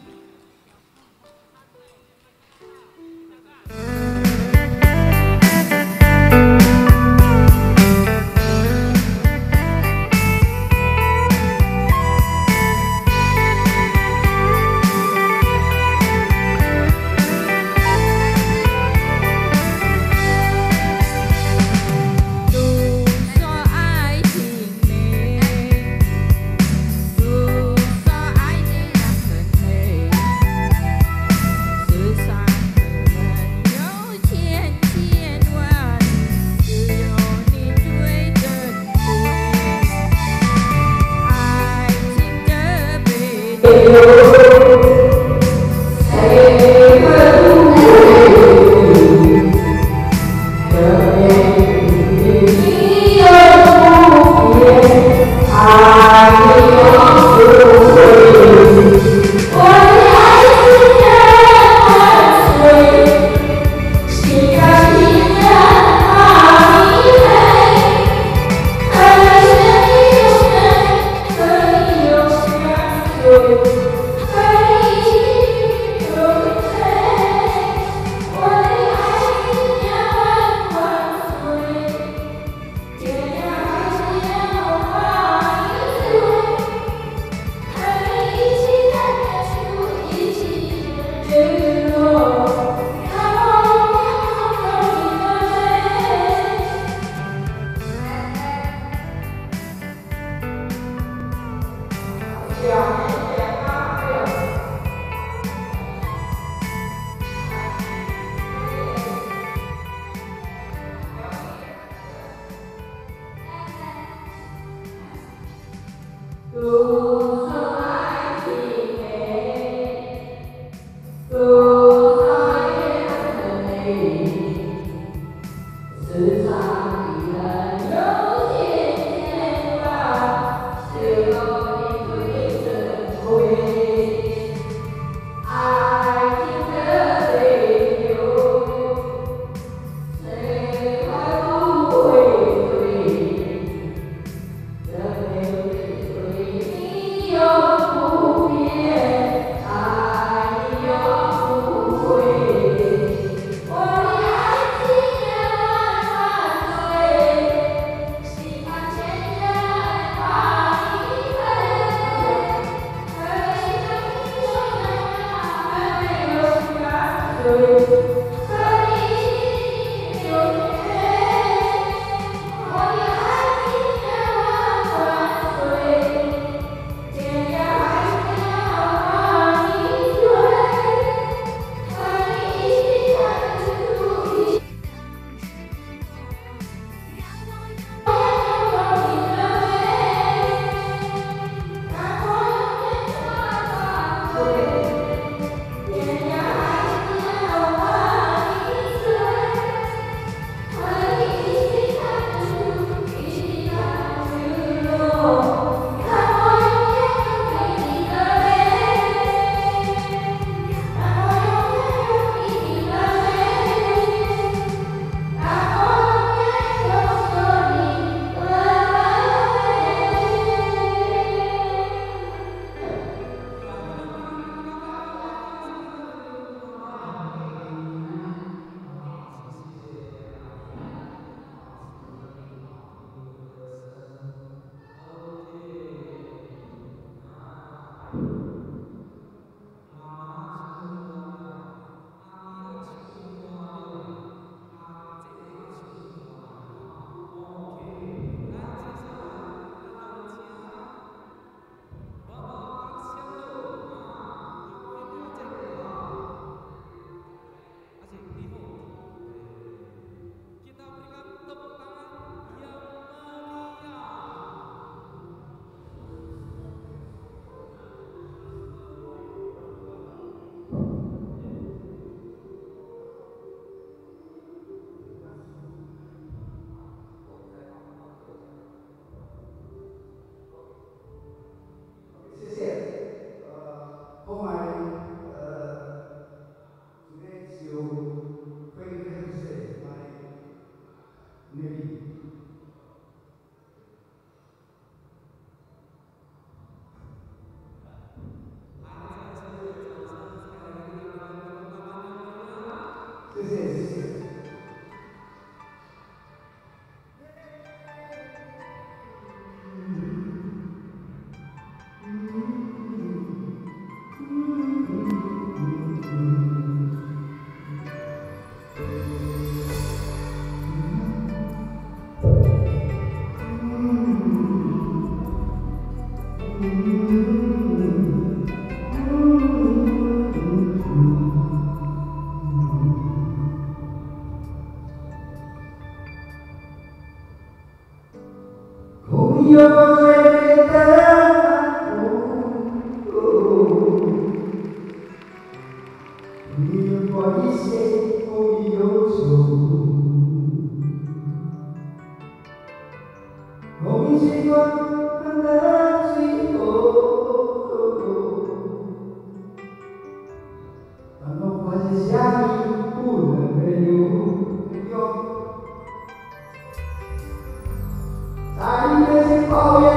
Oh, yeah.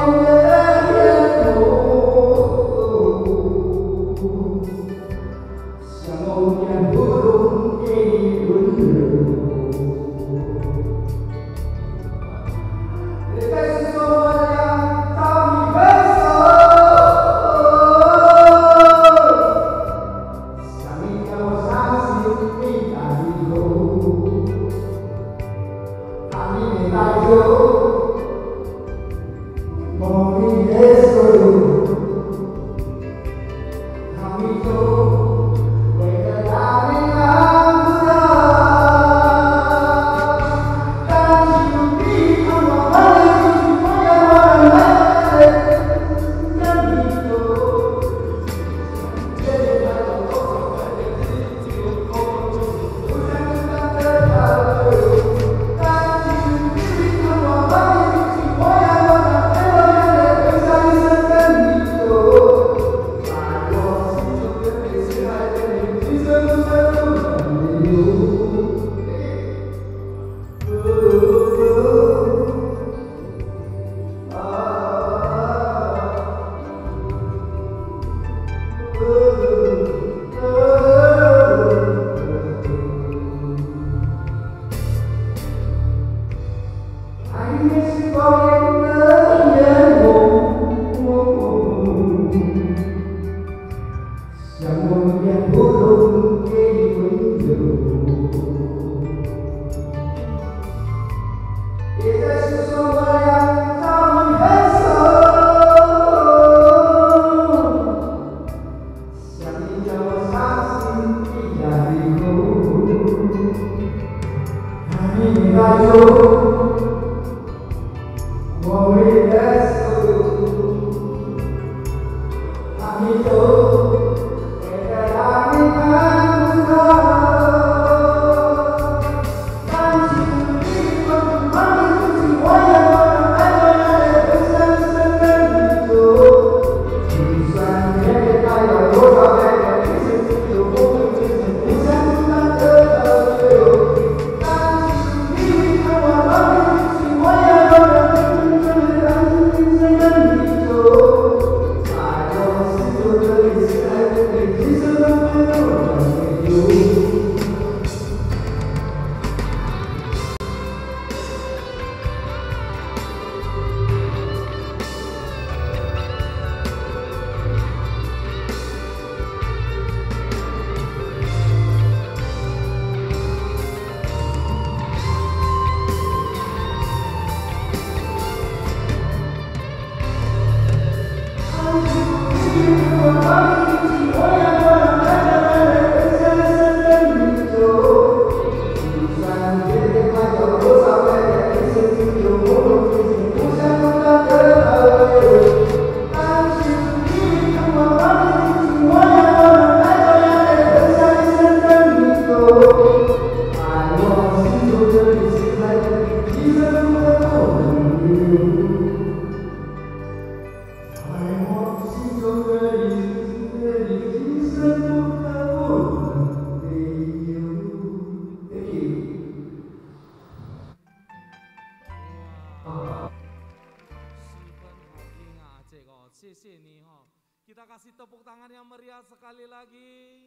Kita kasih tepuk tangan yang meriah sekali lagi.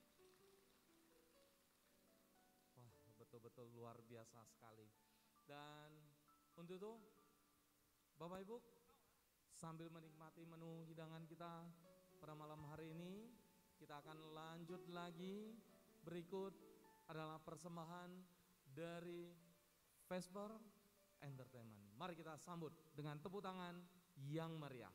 Wah, betul-betul luar biasa sekali. Dan untuk itu, Bapak Ibu, sambil menikmati menu hidangan kita pada malam hari ini, kita akan lanjut lagi. Berikut adalah persembahan dari Vesper Entertainment. Mari kita sambut dengan tepuk tangan yang meriah.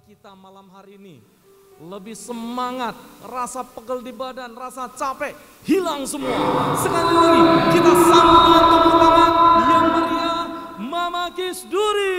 kita malam hari ini lebih semangat, rasa pegel di badan, rasa capek hilang semua. Sekali lagi kita sambut dengan tepuk tangan yang meriah Mama Kis Duri.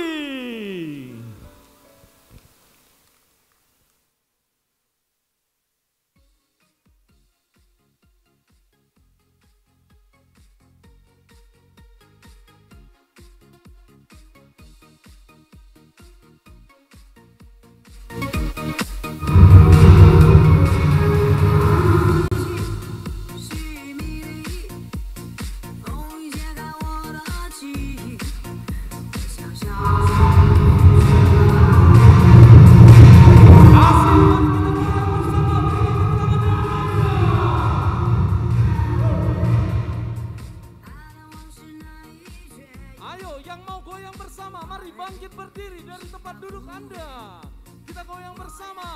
Ayo yang mau goyang bersama, mari bangkit berdiri dari tempat duduk Anda. Kita goyang bersama.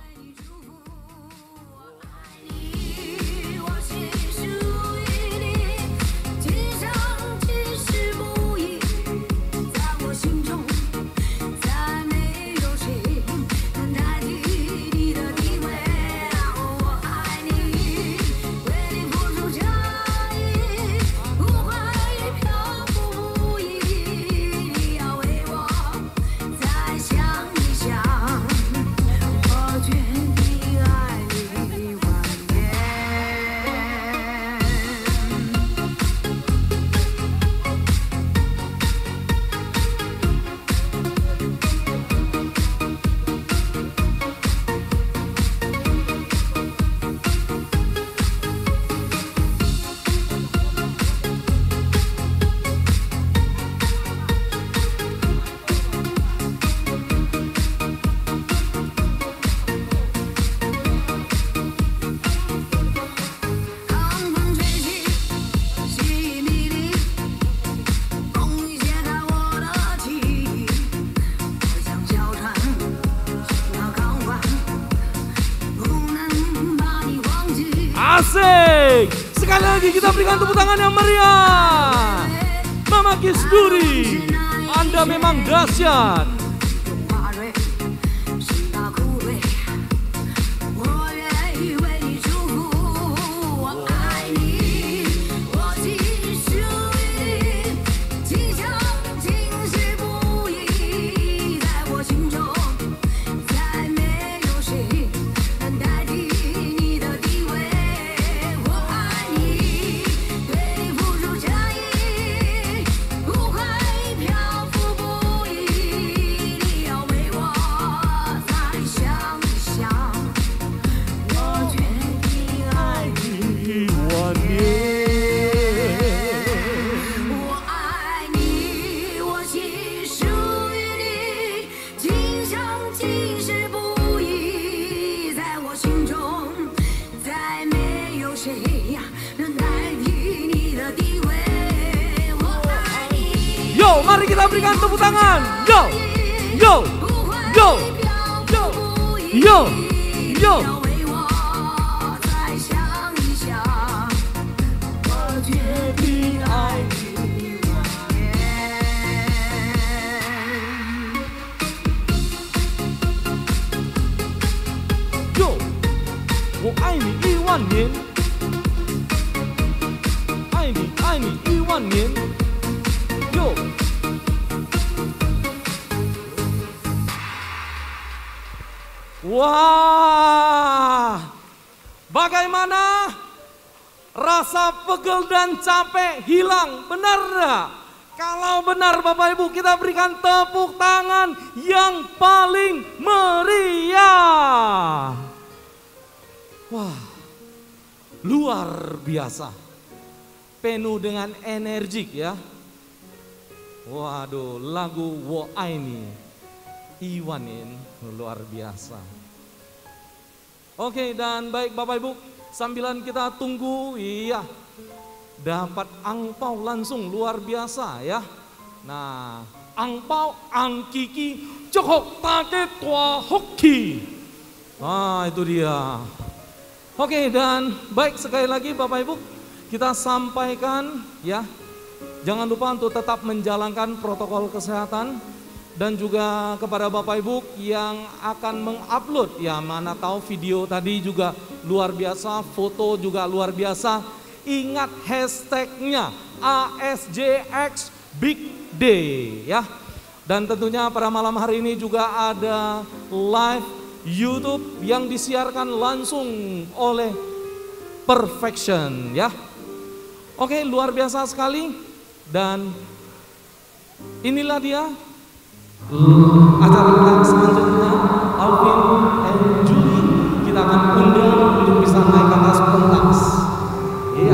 Asik! Sekali lagi kita berikan tepuk tangan yang meriah. Mama Kis Duri, Anda memang dahsyat. Yo, mari kita berikan tepuk tangan. Yo, yo, yo, yo, yo, yo. Yo, 我爱你一万年，爱你爱你一万年。Yo. Wah, bagaimana rasa pegel dan capek hilang, benar enggak? Kalau benar Bapak Ibu, kita berikan tepuk tangan yang paling meriah. Wah, luar biasa, penuh dengan energik ya. Waduh, lagu Wo Aini Iwanin luar biasa. Oke, dan baik Bapak Ibu, sambilan kita tunggu, iya, dapat angpau langsung luar biasa ya. Nah, angpau angkiki cokok take tua hoki. Nah, itu dia. Oke, dan baik sekali lagi Bapak Ibu, kita sampaikan ya. Jangan lupa untuk tetap menjalankan protokol kesehatan dan juga kepada Bapak Ibu yang akan mengupload, ya mana tahu video tadi juga luar biasa, foto juga luar biasa. Ingat hashtagnya A S J X Big Day ya. Dan tentunya pada malam hari ini juga ada live YouTube yang disiarkan langsung oleh Perfection ya. Oke, luar biasa sekali. Dan inilah dia acara kita selanjutnya, Alvin and Julie. Kita akan undang untuk bisa naik ke atas pentas. Iya.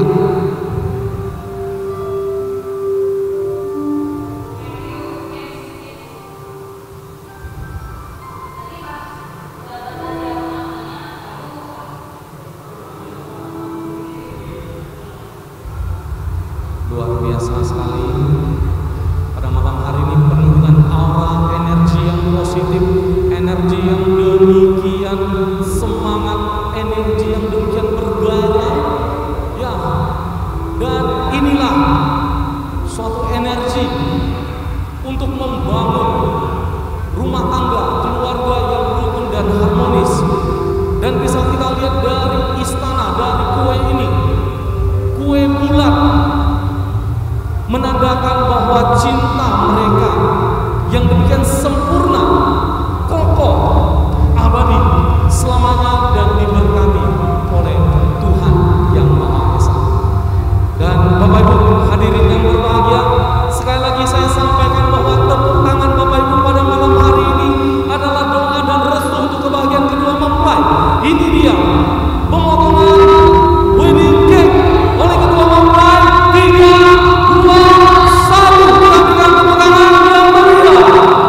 Luar biasa sekali. Pada malam hari ini penuh dengan aura energi yang positif, energi yang demikian semangat, energi yang demikian bergairah. Ya, dan inilah suatu energi untuk membangun rumah tangga, keluarga yang rukun dan harmonis. Dan bisa kita lihat dari istana, dari kue ini, kue bulat, menandakan bahwa cinta mereka yang demikian sempurna, kokoh, abadi, selamanya dan diberkati oleh Tuhan yang Maha Esa. Dan Bapak Ibu hadirin yang berbahagia, sekali lagi saya sampaikan bahwa tepuk tangan Bapak Ibu pada malam hari ini adalah doa dan restu untuk kebahagiaan kedua mempelai. Ini dia pemotongan wedding cake oleh kedua mempelai. Tiga, dua, satu. Kita berikan tepuk tangan yang meriah.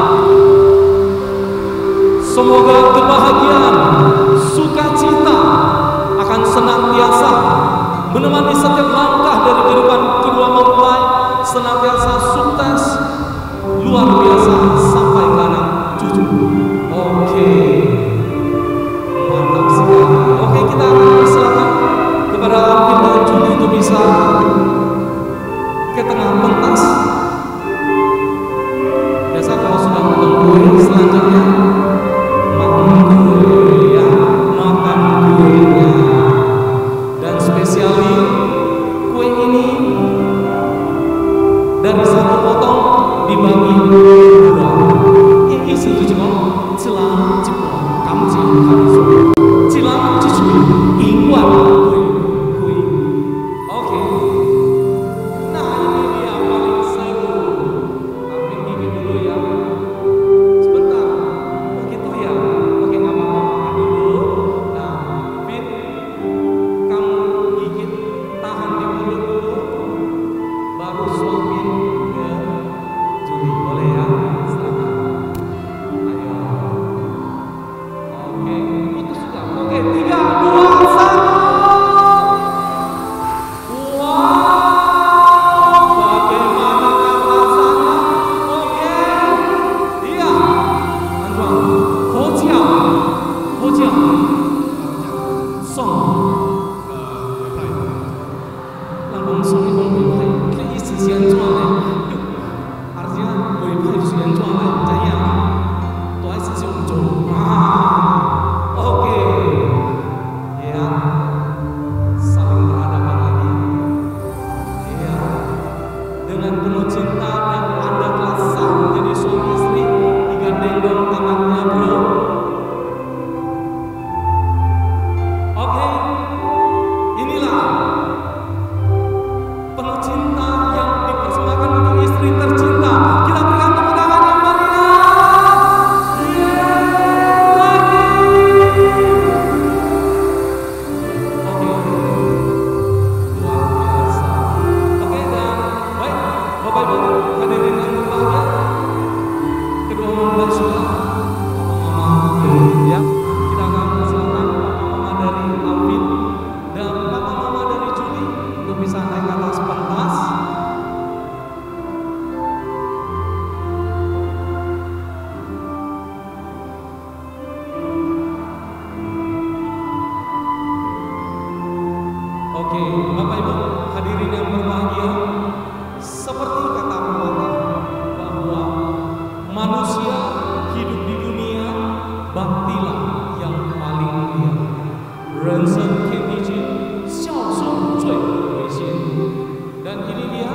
Semoga kebahagiaan, sukacita akan senantiasa menemani setiap langkah dari kehidupan kedua mempelai, senantiasa sukses luar biasa sampai ke anak cucu. Oke, mantap sekali. Oke, kita akan persilakan kepada Alvin dan Julie untuk bisa ke tengah pentas. Biasa kalau sudah potong kue, selanjutnya makan kue ya, makan kuenya. Dan spesiali kue ini dari satu potong dibagi dua. Ini setuju kok? Cilang ciplok, kamu cilang kamu suka. Cilang cicu, ingwan kue kue. Oke. Nah ini dia paling seru. Tapi gigit dulu ya. Sebentar. Oh gitu ya. Oke nggak apa-apa makan dulu. Nah, Fit, kamu gigit, tahan di mulut dulu, baru suapin ke Julie. Boleh ya? Silakan. Ayo. Oke, putus juga. Oke, tiga, dua, satu. Wow, bagaimanakah rasanya? Oke, iya. Anjuan, Hojia, Hojia, Song, Langsung Song ini Wei Pai, ini isi sian jual nih. Artinya Wei Pai itu sian jual nih, jadi ya, tuh isi sian jual. Oke, ya, saling berhadapan lagi. Iya, dengan penuh cinta dan Anda telah sah menjadi suami istri, digandeng dalam tangannya bro. Oke, inilah penuh cinta yang dipersembahkan untuk istri tercinta. Kita berikan tepuk tangan yang meriah. Yeay, lagi. Oke, luar biasa. Oke, dan baik Bapak Ibu hadirin yang berbahagia, kedua mempelai sudah mama ya. Kita akan persilakan mama dari Alvin dan papa mama dari Julie untuk bisa naik ke atas pentas. Oke, Bapak Ibu hadirin yang berbahagia, seperti kata pepatah bahwa manusia 人生天地间，孝顺最为先。Dan ini dia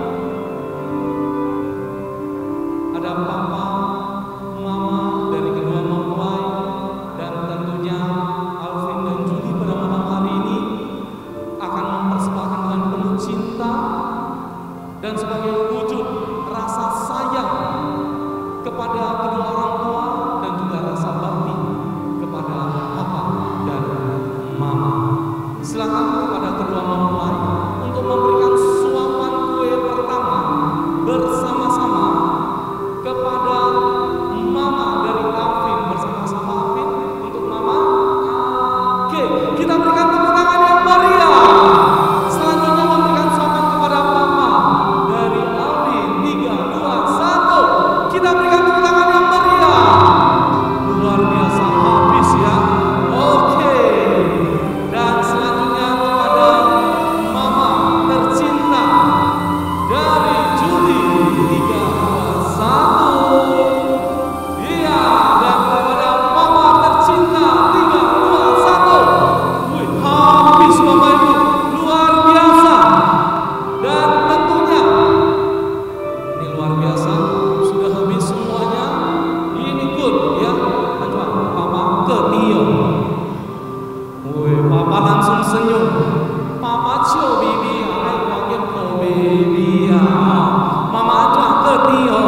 ada papa, mama dari kedua mempelai, dan tentunya Alvin dan Julie pada malam hari ini akan mempersembahkan dengan penuh cinta dan sebagai wujud rasa sayang kepada kedua orang tua dan juga rasa bakti kepada papa dan mama. Silakan kepada kedua mempelai untuk memberikan suapan kue pertama bersama-sama kepada mama dari Alvin bersama-sama Alvin untuk mama. Oke, kita berikan tepuk tangan yang meriah. Selanjutnya memberikan suapan kepada papa dari Alvin. Tiga, dua, satu. Kita berikan tepuk tangan yang meriah. Luar biasa, habis ya. Oke. Dan selanjutnya kepada mama tercinta dari Julie. Tiga, dua, satu. Iya, dan kepada mama tercinta. Tiga, dua, satu. Wih, habis Bapak Ibu, luar biasa. Dan tentunya ini luar biasa, sudah habis semuanya. Ini good ya. Coba papa ke Tio. Wih, papa langsung senyum. Papa cio bibi, ay panggil ko baby ya. Mama coba ke Tio.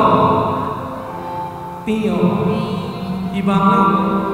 Tio, ibang nih.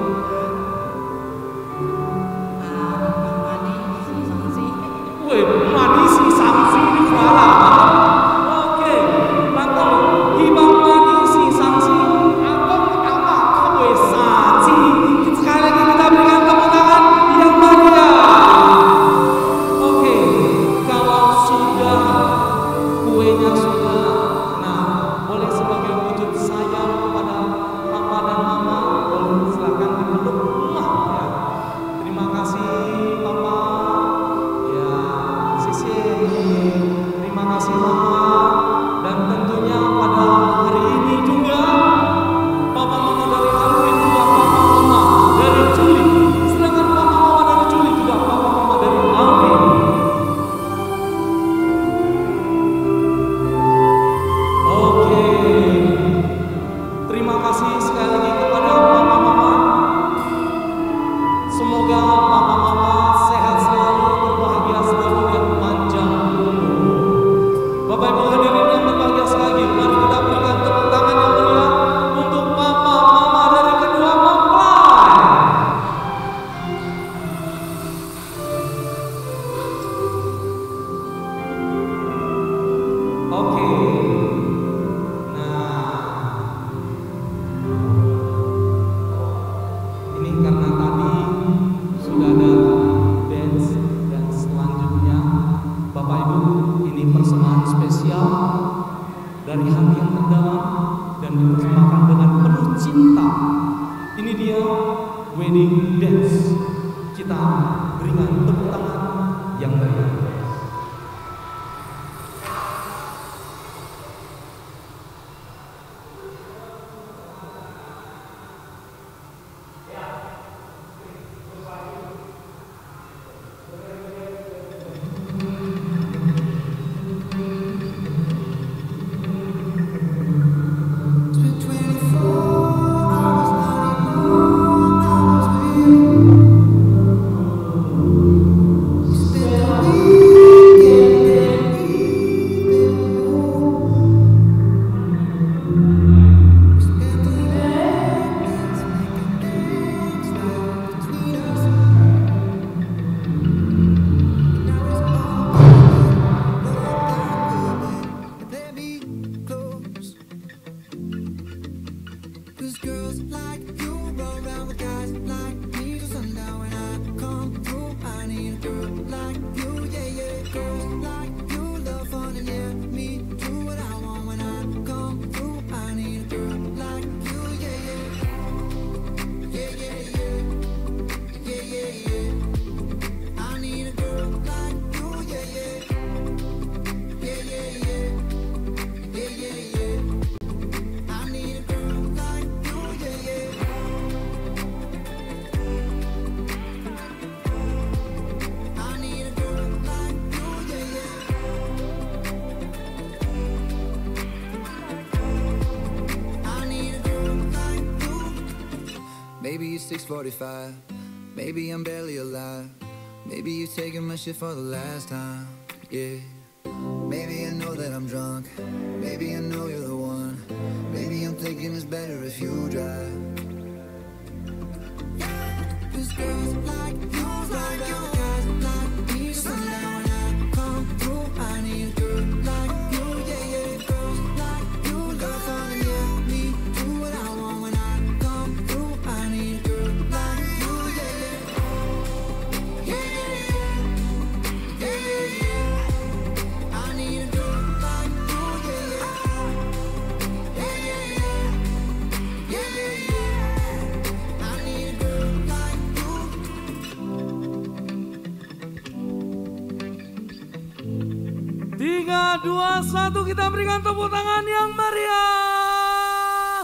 Wih, manis si sanksi di kepala. Oke, lalu ibang manis si sanksi. Abang apa kue saci. Sekali lagi kita berikan tepuk tangan yang meriah. Oke, kalau sudah kuenya sudah, nah boleh sebagai wujud sayang kepada papa dan mama, boleh silakan dipeluk emak ya. Terima kasih papa. Ya, sisi. Terima kasih mama. Dan tentunya pada hari ini juga papa mama dari Alvin juga papa mama dari Julie. Silakan papa mama dari Julie juga papa mama dari Alvin. Oke. Terima kasih sekali lagi kepada papa mama. Semoga papa mama sehat selalu, berbahagia selalu dan panjang umur. Bapak Ibu hadirin yang berbahagia sekali lagi, mari kita berikan tepuk tangan yang meriah untuk papa mama dari kedua mempelai. Oke. Nah, ini karena tadi sudah ada dance dan selanjutnya Bapak Ibu, ini persembahan spesial dari hati yang terdalam dan dipersembahkan dengan penuh cinta. Ini dia wedding dance. Kita berikan tepuk tangan yang meriah. Spend the week six forty-five. Maybe I'm barely alive. Maybe you're taking my shit for the last time. Yeah. Maybe I know that I'm drunk. Maybe I know you're the one. Maybe I'm thinking it's better if you drive. Cause girls like you, like you, guys like me. So now when I come through, I need a girl like you. Yeah, yeah, girls like you. Gonna follow you, me, do what I want when I come through. I need a girl like you. Yeah, yeah, yeah, yeah, yeah, yeah, yeah. I need a girl like you. Yeah, yeah, yeah, yeah, yeah, yeah, yeah. I need a girl like you. Tiga, dua, satu, kita berikan tepuk tangan yang meriah.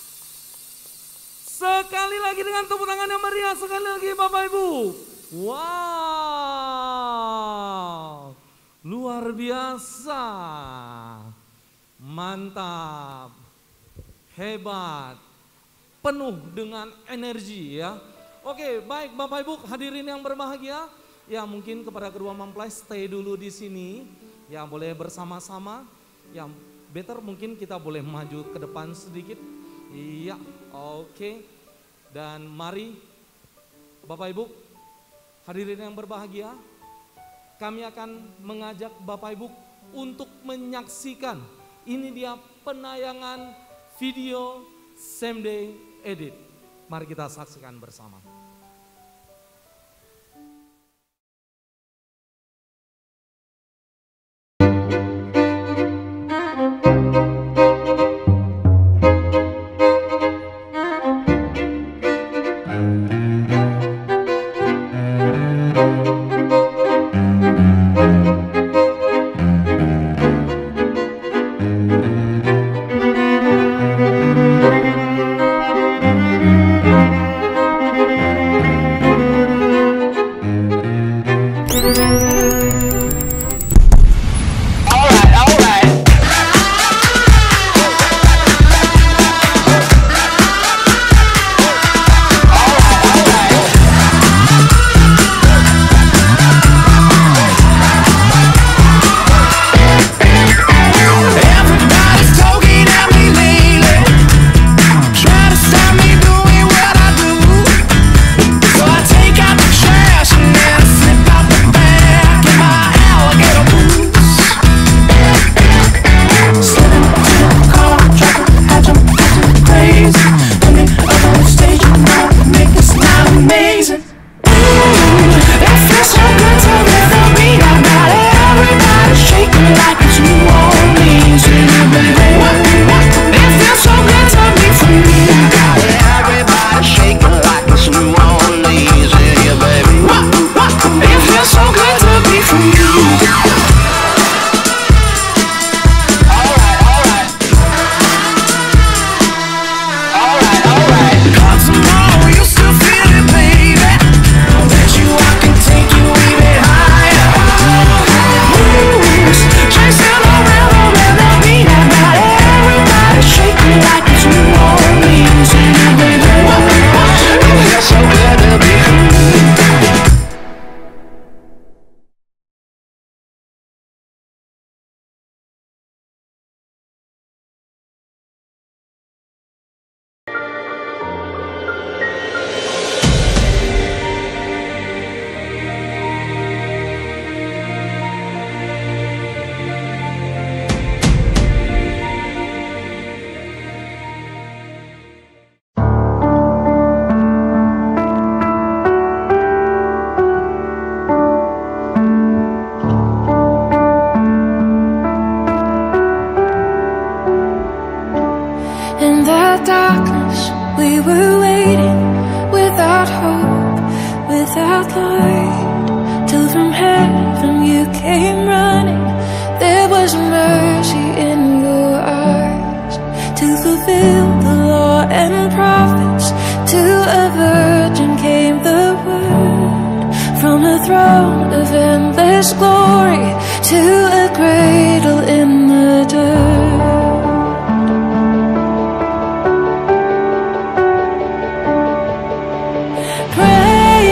Sekali lagi dengan tepuk tangan yang meriah, sekali lagi Bapak Ibu. Wow, luar biasa, mantap, hebat, penuh dengan energi ya. Oke, baik Bapak Ibu hadirin yang berbahagia, ya mungkin kepada kedua mempelai stay dulu di sini. Ya boleh bersama-sama, yang better mungkin kita boleh maju ke depan sedikit. Iya, oke. Dan mari Bapak Ibu, hadirin yang berbahagia, kami akan mengajak Bapak Ibu untuk menyaksikan, ini dia penayangan video Same Day Edit. Mari kita saksikan bersama.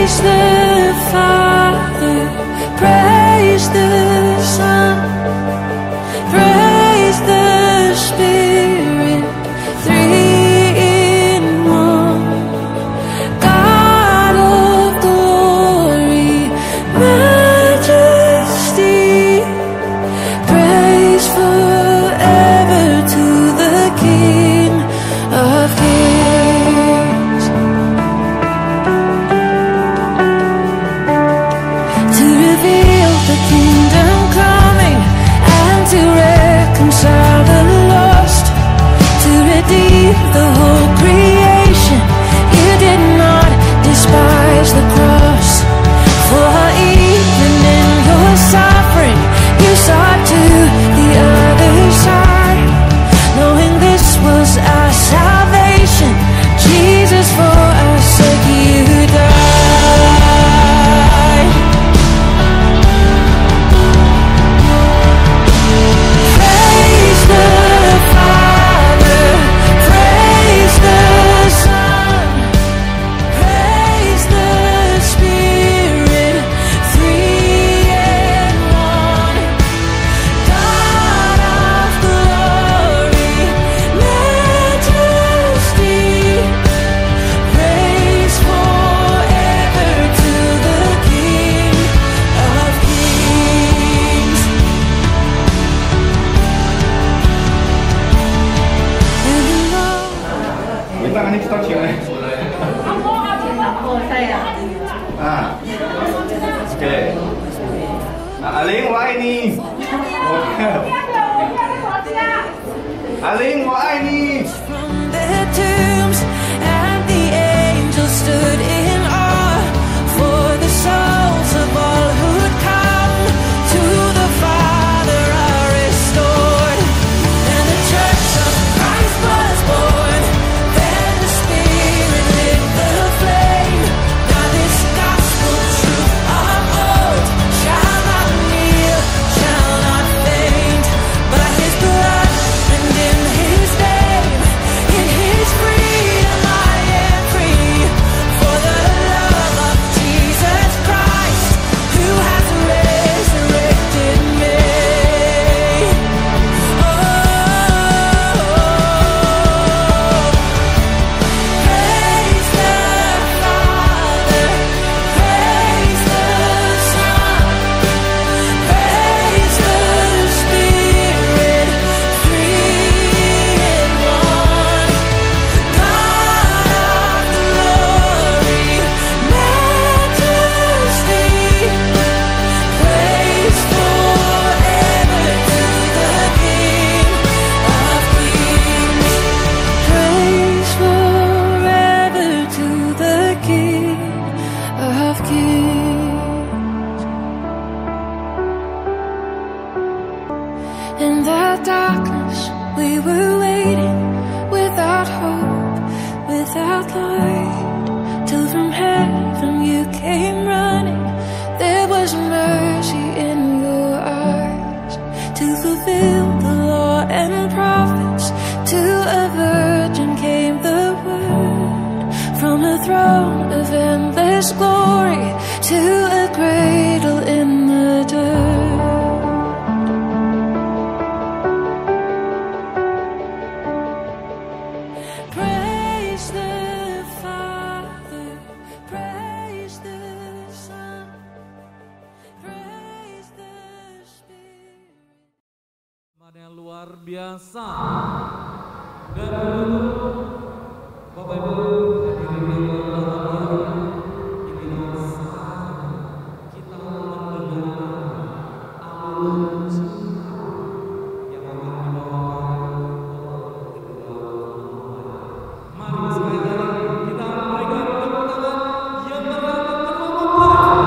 Praise the Father, praise the Son, praise the Spirit, three in one. God of glory, majesty, praise forever to the King of Kings. To reveal the kingdom coming and to reconcile the lost, to redeem the whole creation. You did not despise the cross, for even in your suffering you saw to the other side, knowing this was our salvation. Jesus, for our sake you died. Praise the Father, praise the Son, praise the Spirit, three in one. God of glory, majesty, praise forever to the King of Kings. And the Lord. Kita kan start sih. Ah. Oke. Nah, Aling wah ini. Oke. Aling wah ini. From their tombs, and the angels stood in awe, for the souls of all who'd come to the Father are restored. And the church of Christ was born. Then the Spirit lit the flame. Now this gospel truth of old shall not kneel, shall not faint, but His blood and in His name, in His freedom I am free. For the love of Jesus Christ, who has resurrected me. Oh, praise the Father, praise the Son, praise the Spirit, three in one. God of glory, majesty, praise forever to the King of Kings. Praise forever to the King of Kings. In the darkness we were waiting, without hope, without light, till from heaven you came running. There was mercy in your eyes, to fulfill the law and prophets. To a virgin came the word, from a throne of endless glory to a cradle in the dirt. Praise the Father, praise the Son, praise the Spirit. Yang luar biasa. Dan untuk Bapak Ibu hadirin yang berbahagia, inilah saat kita mendengarkan alun cinta yang akan dibawakan oleh kedua mempelai. Mari sekali lagi kita berikan tepuk tangan yang meriah untuk kedua mempelai.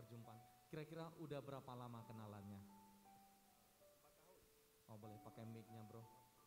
perjumpaan. Kira-kira udah berapa lama kenalannya? Oh boleh pakai mic-nya bro.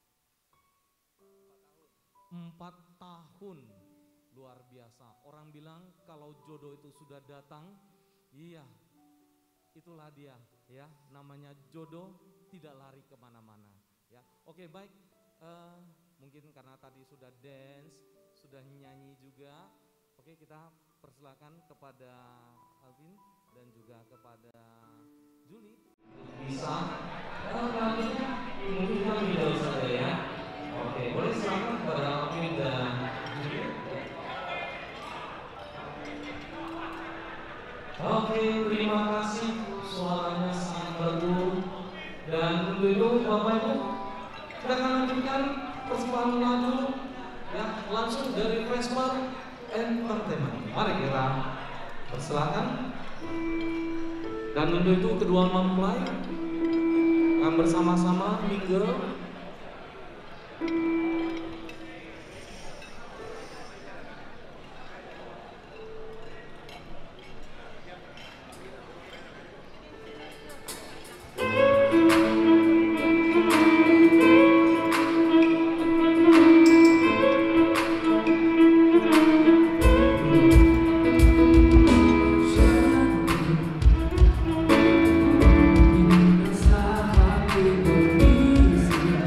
Empat tahun, luar biasa. Orang bilang kalau jodoh itu sudah datang, iya, itulah dia, ya. Namanya jodoh tidak lari kemana-mana, ya. Oke baik, uh, mungkin karena tadi sudah dance, sudah nyanyi juga. Oke kita persilakan kepada Alvin dan juga kepada Julie. Bisa, nantinya mungkin kita video saja ya. Oke, boleh silakan kepada Alvin dan Julie. Oke, terima kasih. Suaranya sangat merdu. Dan untuk itu Bapak Ibu, kita akan lanjutkan persembahan lagu ya langsung dari Fresher Entertainment. Mari kita persilakan. Dan untuk itu kedua mempelai akan bersama-sama mingle. Sahabat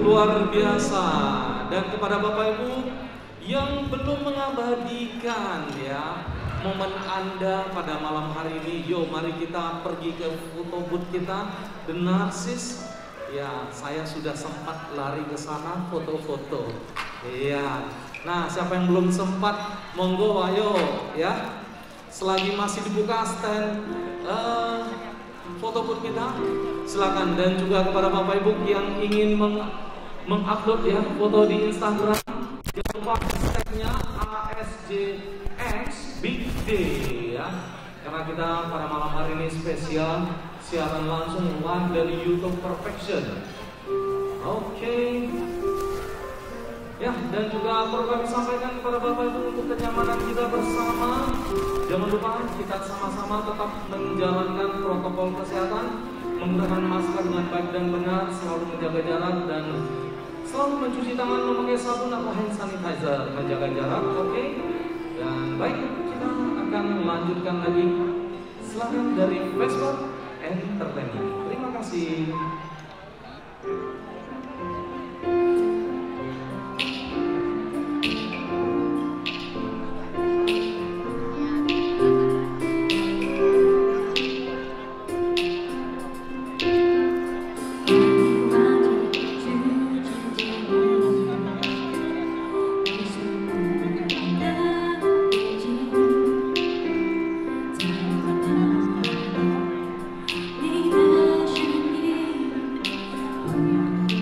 luar biasa. Dan kepada Bapak Ibu yang belum mengabadikan ya momen Anda pada malam hari ini, yuk mari kita pergi ke foto booth kita, The Narcis. Ya, saya sudah sempat lari ke sana foto-foto. Iya. Nah, siapa yang belum sempat, monggo ayo ya. Selagi masih dibuka stand uh, foto booth kita, silakan. Dan juga kepada Bapak Ibu yang ingin meng mengupload ya foto di Instagram, jangan lupa hashtagnya A S J X Big Day ya. Karena kita pada malam hari ini spesial siaran langsung live dari YouTube Perfection. Oke. Okay. Ya, dan juga perlu kami sampaikan kepada Bapak Ibu untuk kenyamanan kita bersama. Jangan lupa kita sama-sama tetap menjalankan protokol kesehatan, menggunakan masker dengan baik dan benar, selalu menjaga jarak dan selalu mencuci tangan memakai sabun atau hand sanitizer, menjaga jarak. Oke. Okay? Dan baik, kita akan melanjutkan lagi selanjutnya dari Facebook Entertainment. Terima kasih. Thank you.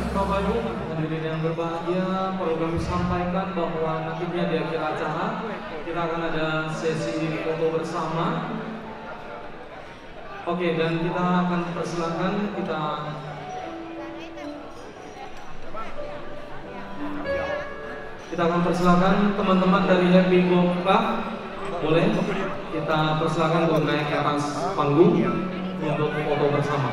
Bapak Ibu hadirin yang berbahagia, perlu kami sampaikan bahwa nantinya di akhir acara kita akan ada sesi foto bersama. Oke, dan kita akan persilakan kita kita akan persilakan teman-teman dari Happy Golf Club, boleh kita persilakan untuk naik ke atas panggung untuk foto bersama.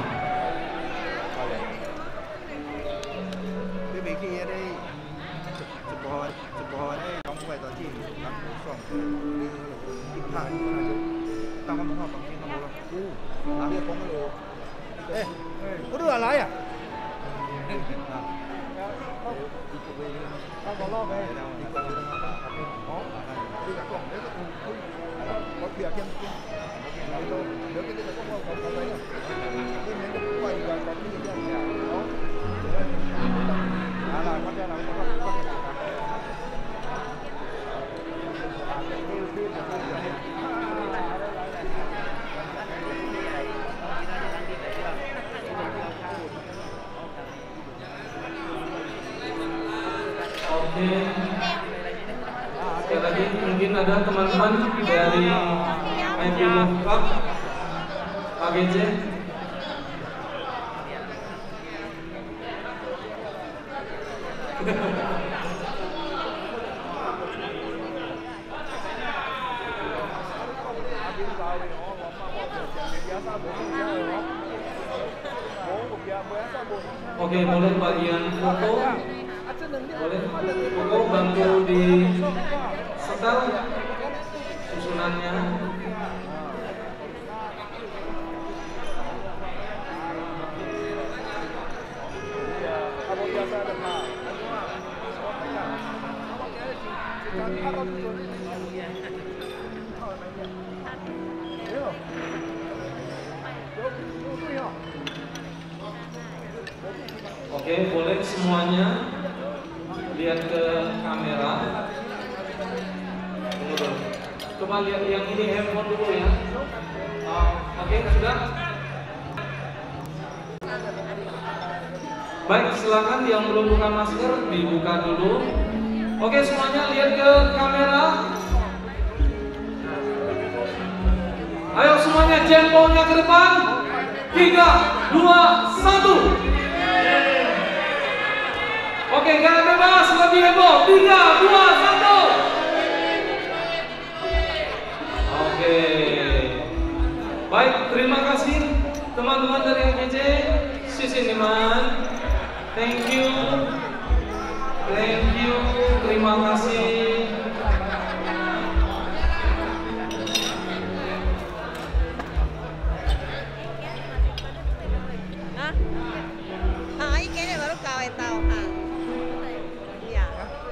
Eh, udah lah ya. Oke, sekali lagi mungkin ada teman-teman dari Happy Golf Club A G C. Oke, boleh bagian foto, boleh foto bantu di setel susunannya. Oke, boleh semuanya lihat ke kamera. Tunggu dulu. Coba lihat yang ini handphone dulu ya. Uh, Oke, sudah. Baik, silakan yang belum buka masker dibuka dulu. Oke, semuanya lihat ke kamera. Ayo semuanya jempolnya ke depan. Tiga, dua, satu. Oke, gak bebas, lebih heboh. Tiga, dua, satu. Oke. Baik, terima kasih teman-teman dari A G C. Sisi Niman. Thank you. Thank you. Terima kasih. Hah? Ah, ini kayaknya baru kawin tahu, ha. Iya.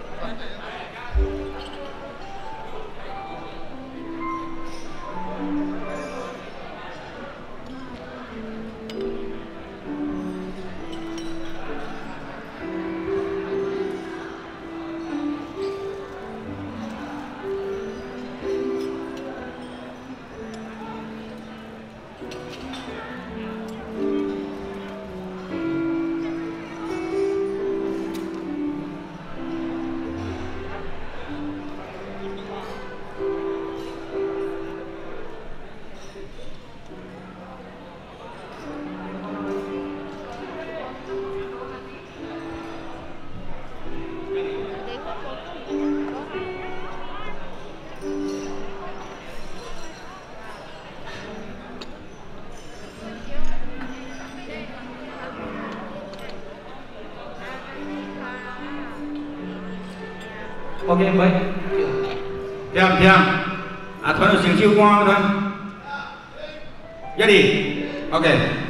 Oke, baik. Diam, diam. Aturan sing siu kuang tuan. Jadi, oke.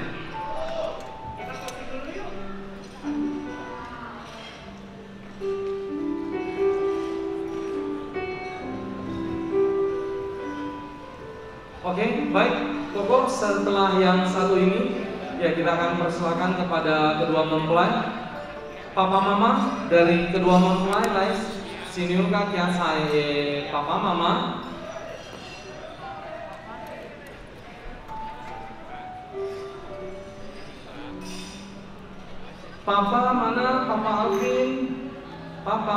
Oke, baik. Koko, setelah yang satu ini, ya kita akan persilakan kepada kedua mempelai. Papa Mama dari kedua mempelai, guys. Sini kak yang saya Papa Mama. Papa mana? Papa Alvin? Papa.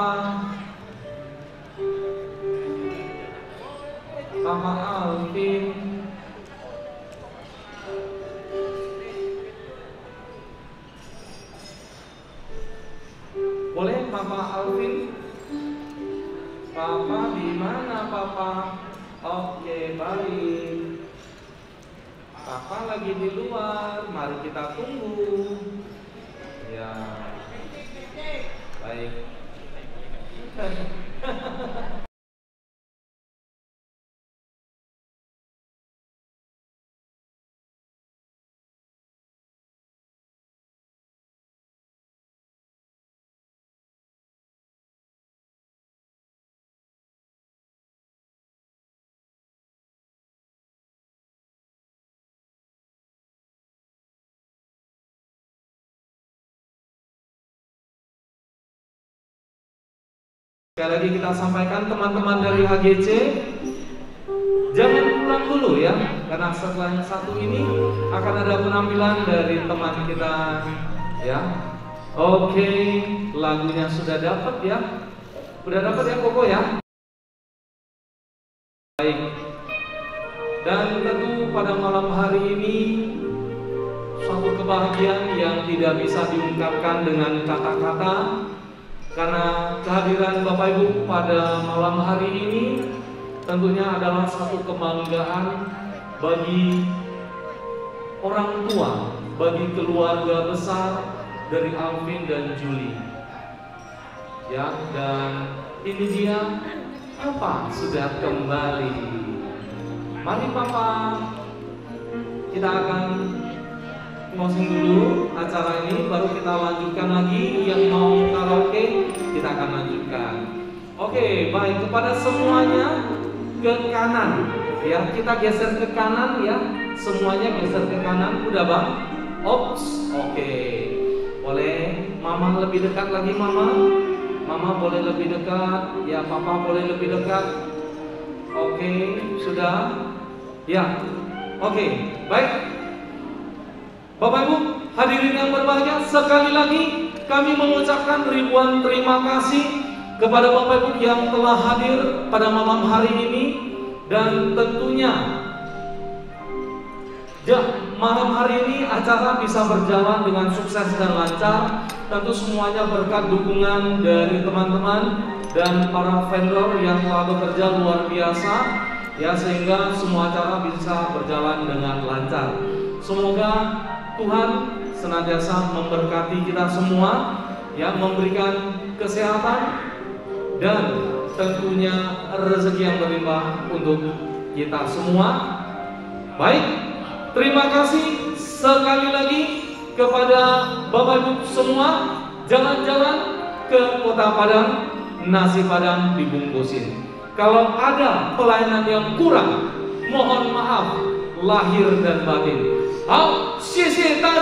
Papa Alvin. Boleh Papa Alvin? Papa di mana Papa? Oke, baik. Papa lagi di luar, mari kita tunggu. Ya, baik. Sekali lagi kita sampaikan teman-teman dari H G C, jangan pulang dulu ya, karena setelah yang satu ini akan ada penampilan dari teman kita ya. Oke, lagunya sudah dapat ya, sudah dapat ya Koko ya. Baik. Dan tentu pada malam hari ini suatu kebahagiaan yang tidak bisa diungkapkan dengan kata-kata. Karena kehadiran Bapak Ibu pada malam hari ini tentunya adalah satu kebanggaan bagi orang tua, bagi keluarga besar dari Alvin dan Julie. Ya, dan ini dia Papa sudah kembali. Mari Papa, kita akan closing dulu acara ini, baru kita lanjutkan lagi. Yang mau karaoke kita akan lanjutkan. Oke, baik, kepada semuanya ke kanan ya, kita geser ke kanan ya, semuanya geser ke kanan. Udah Bang? Ops, oke. Boleh Mama lebih dekat lagi Mama. Mama boleh lebih dekat ya, Papa boleh lebih dekat. Oke, sudah ya. Oke, baik Bapak Ibu hadirin yang berbahagia, sekali lagi kami mengucapkan ribuan terima kasih kepada Bapak Ibu yang telah hadir pada malam hari ini. Dan tentunya ya, malam hari ini acara bisa berjalan dengan sukses dan lancar. Tentu semuanya berkat dukungan dari teman-teman dan para vendor yang telah bekerja luar biasa ya, sehingga semua acara bisa berjalan dengan lancar. Semoga Tuhan senantiasa memberkati kita semua ya, memberikan kesehatan dan tentunya rezeki yang berlimpah untuk kita semua. Baik, terima kasih sekali lagi kepada Bapak Ibu semua. Jalan-jalan ke Kota Padang, nasi Padang dibungkusin. Kalau ada pelayanan yang kurang, mohon maaf lahir dan batin. 好，谢谢大家。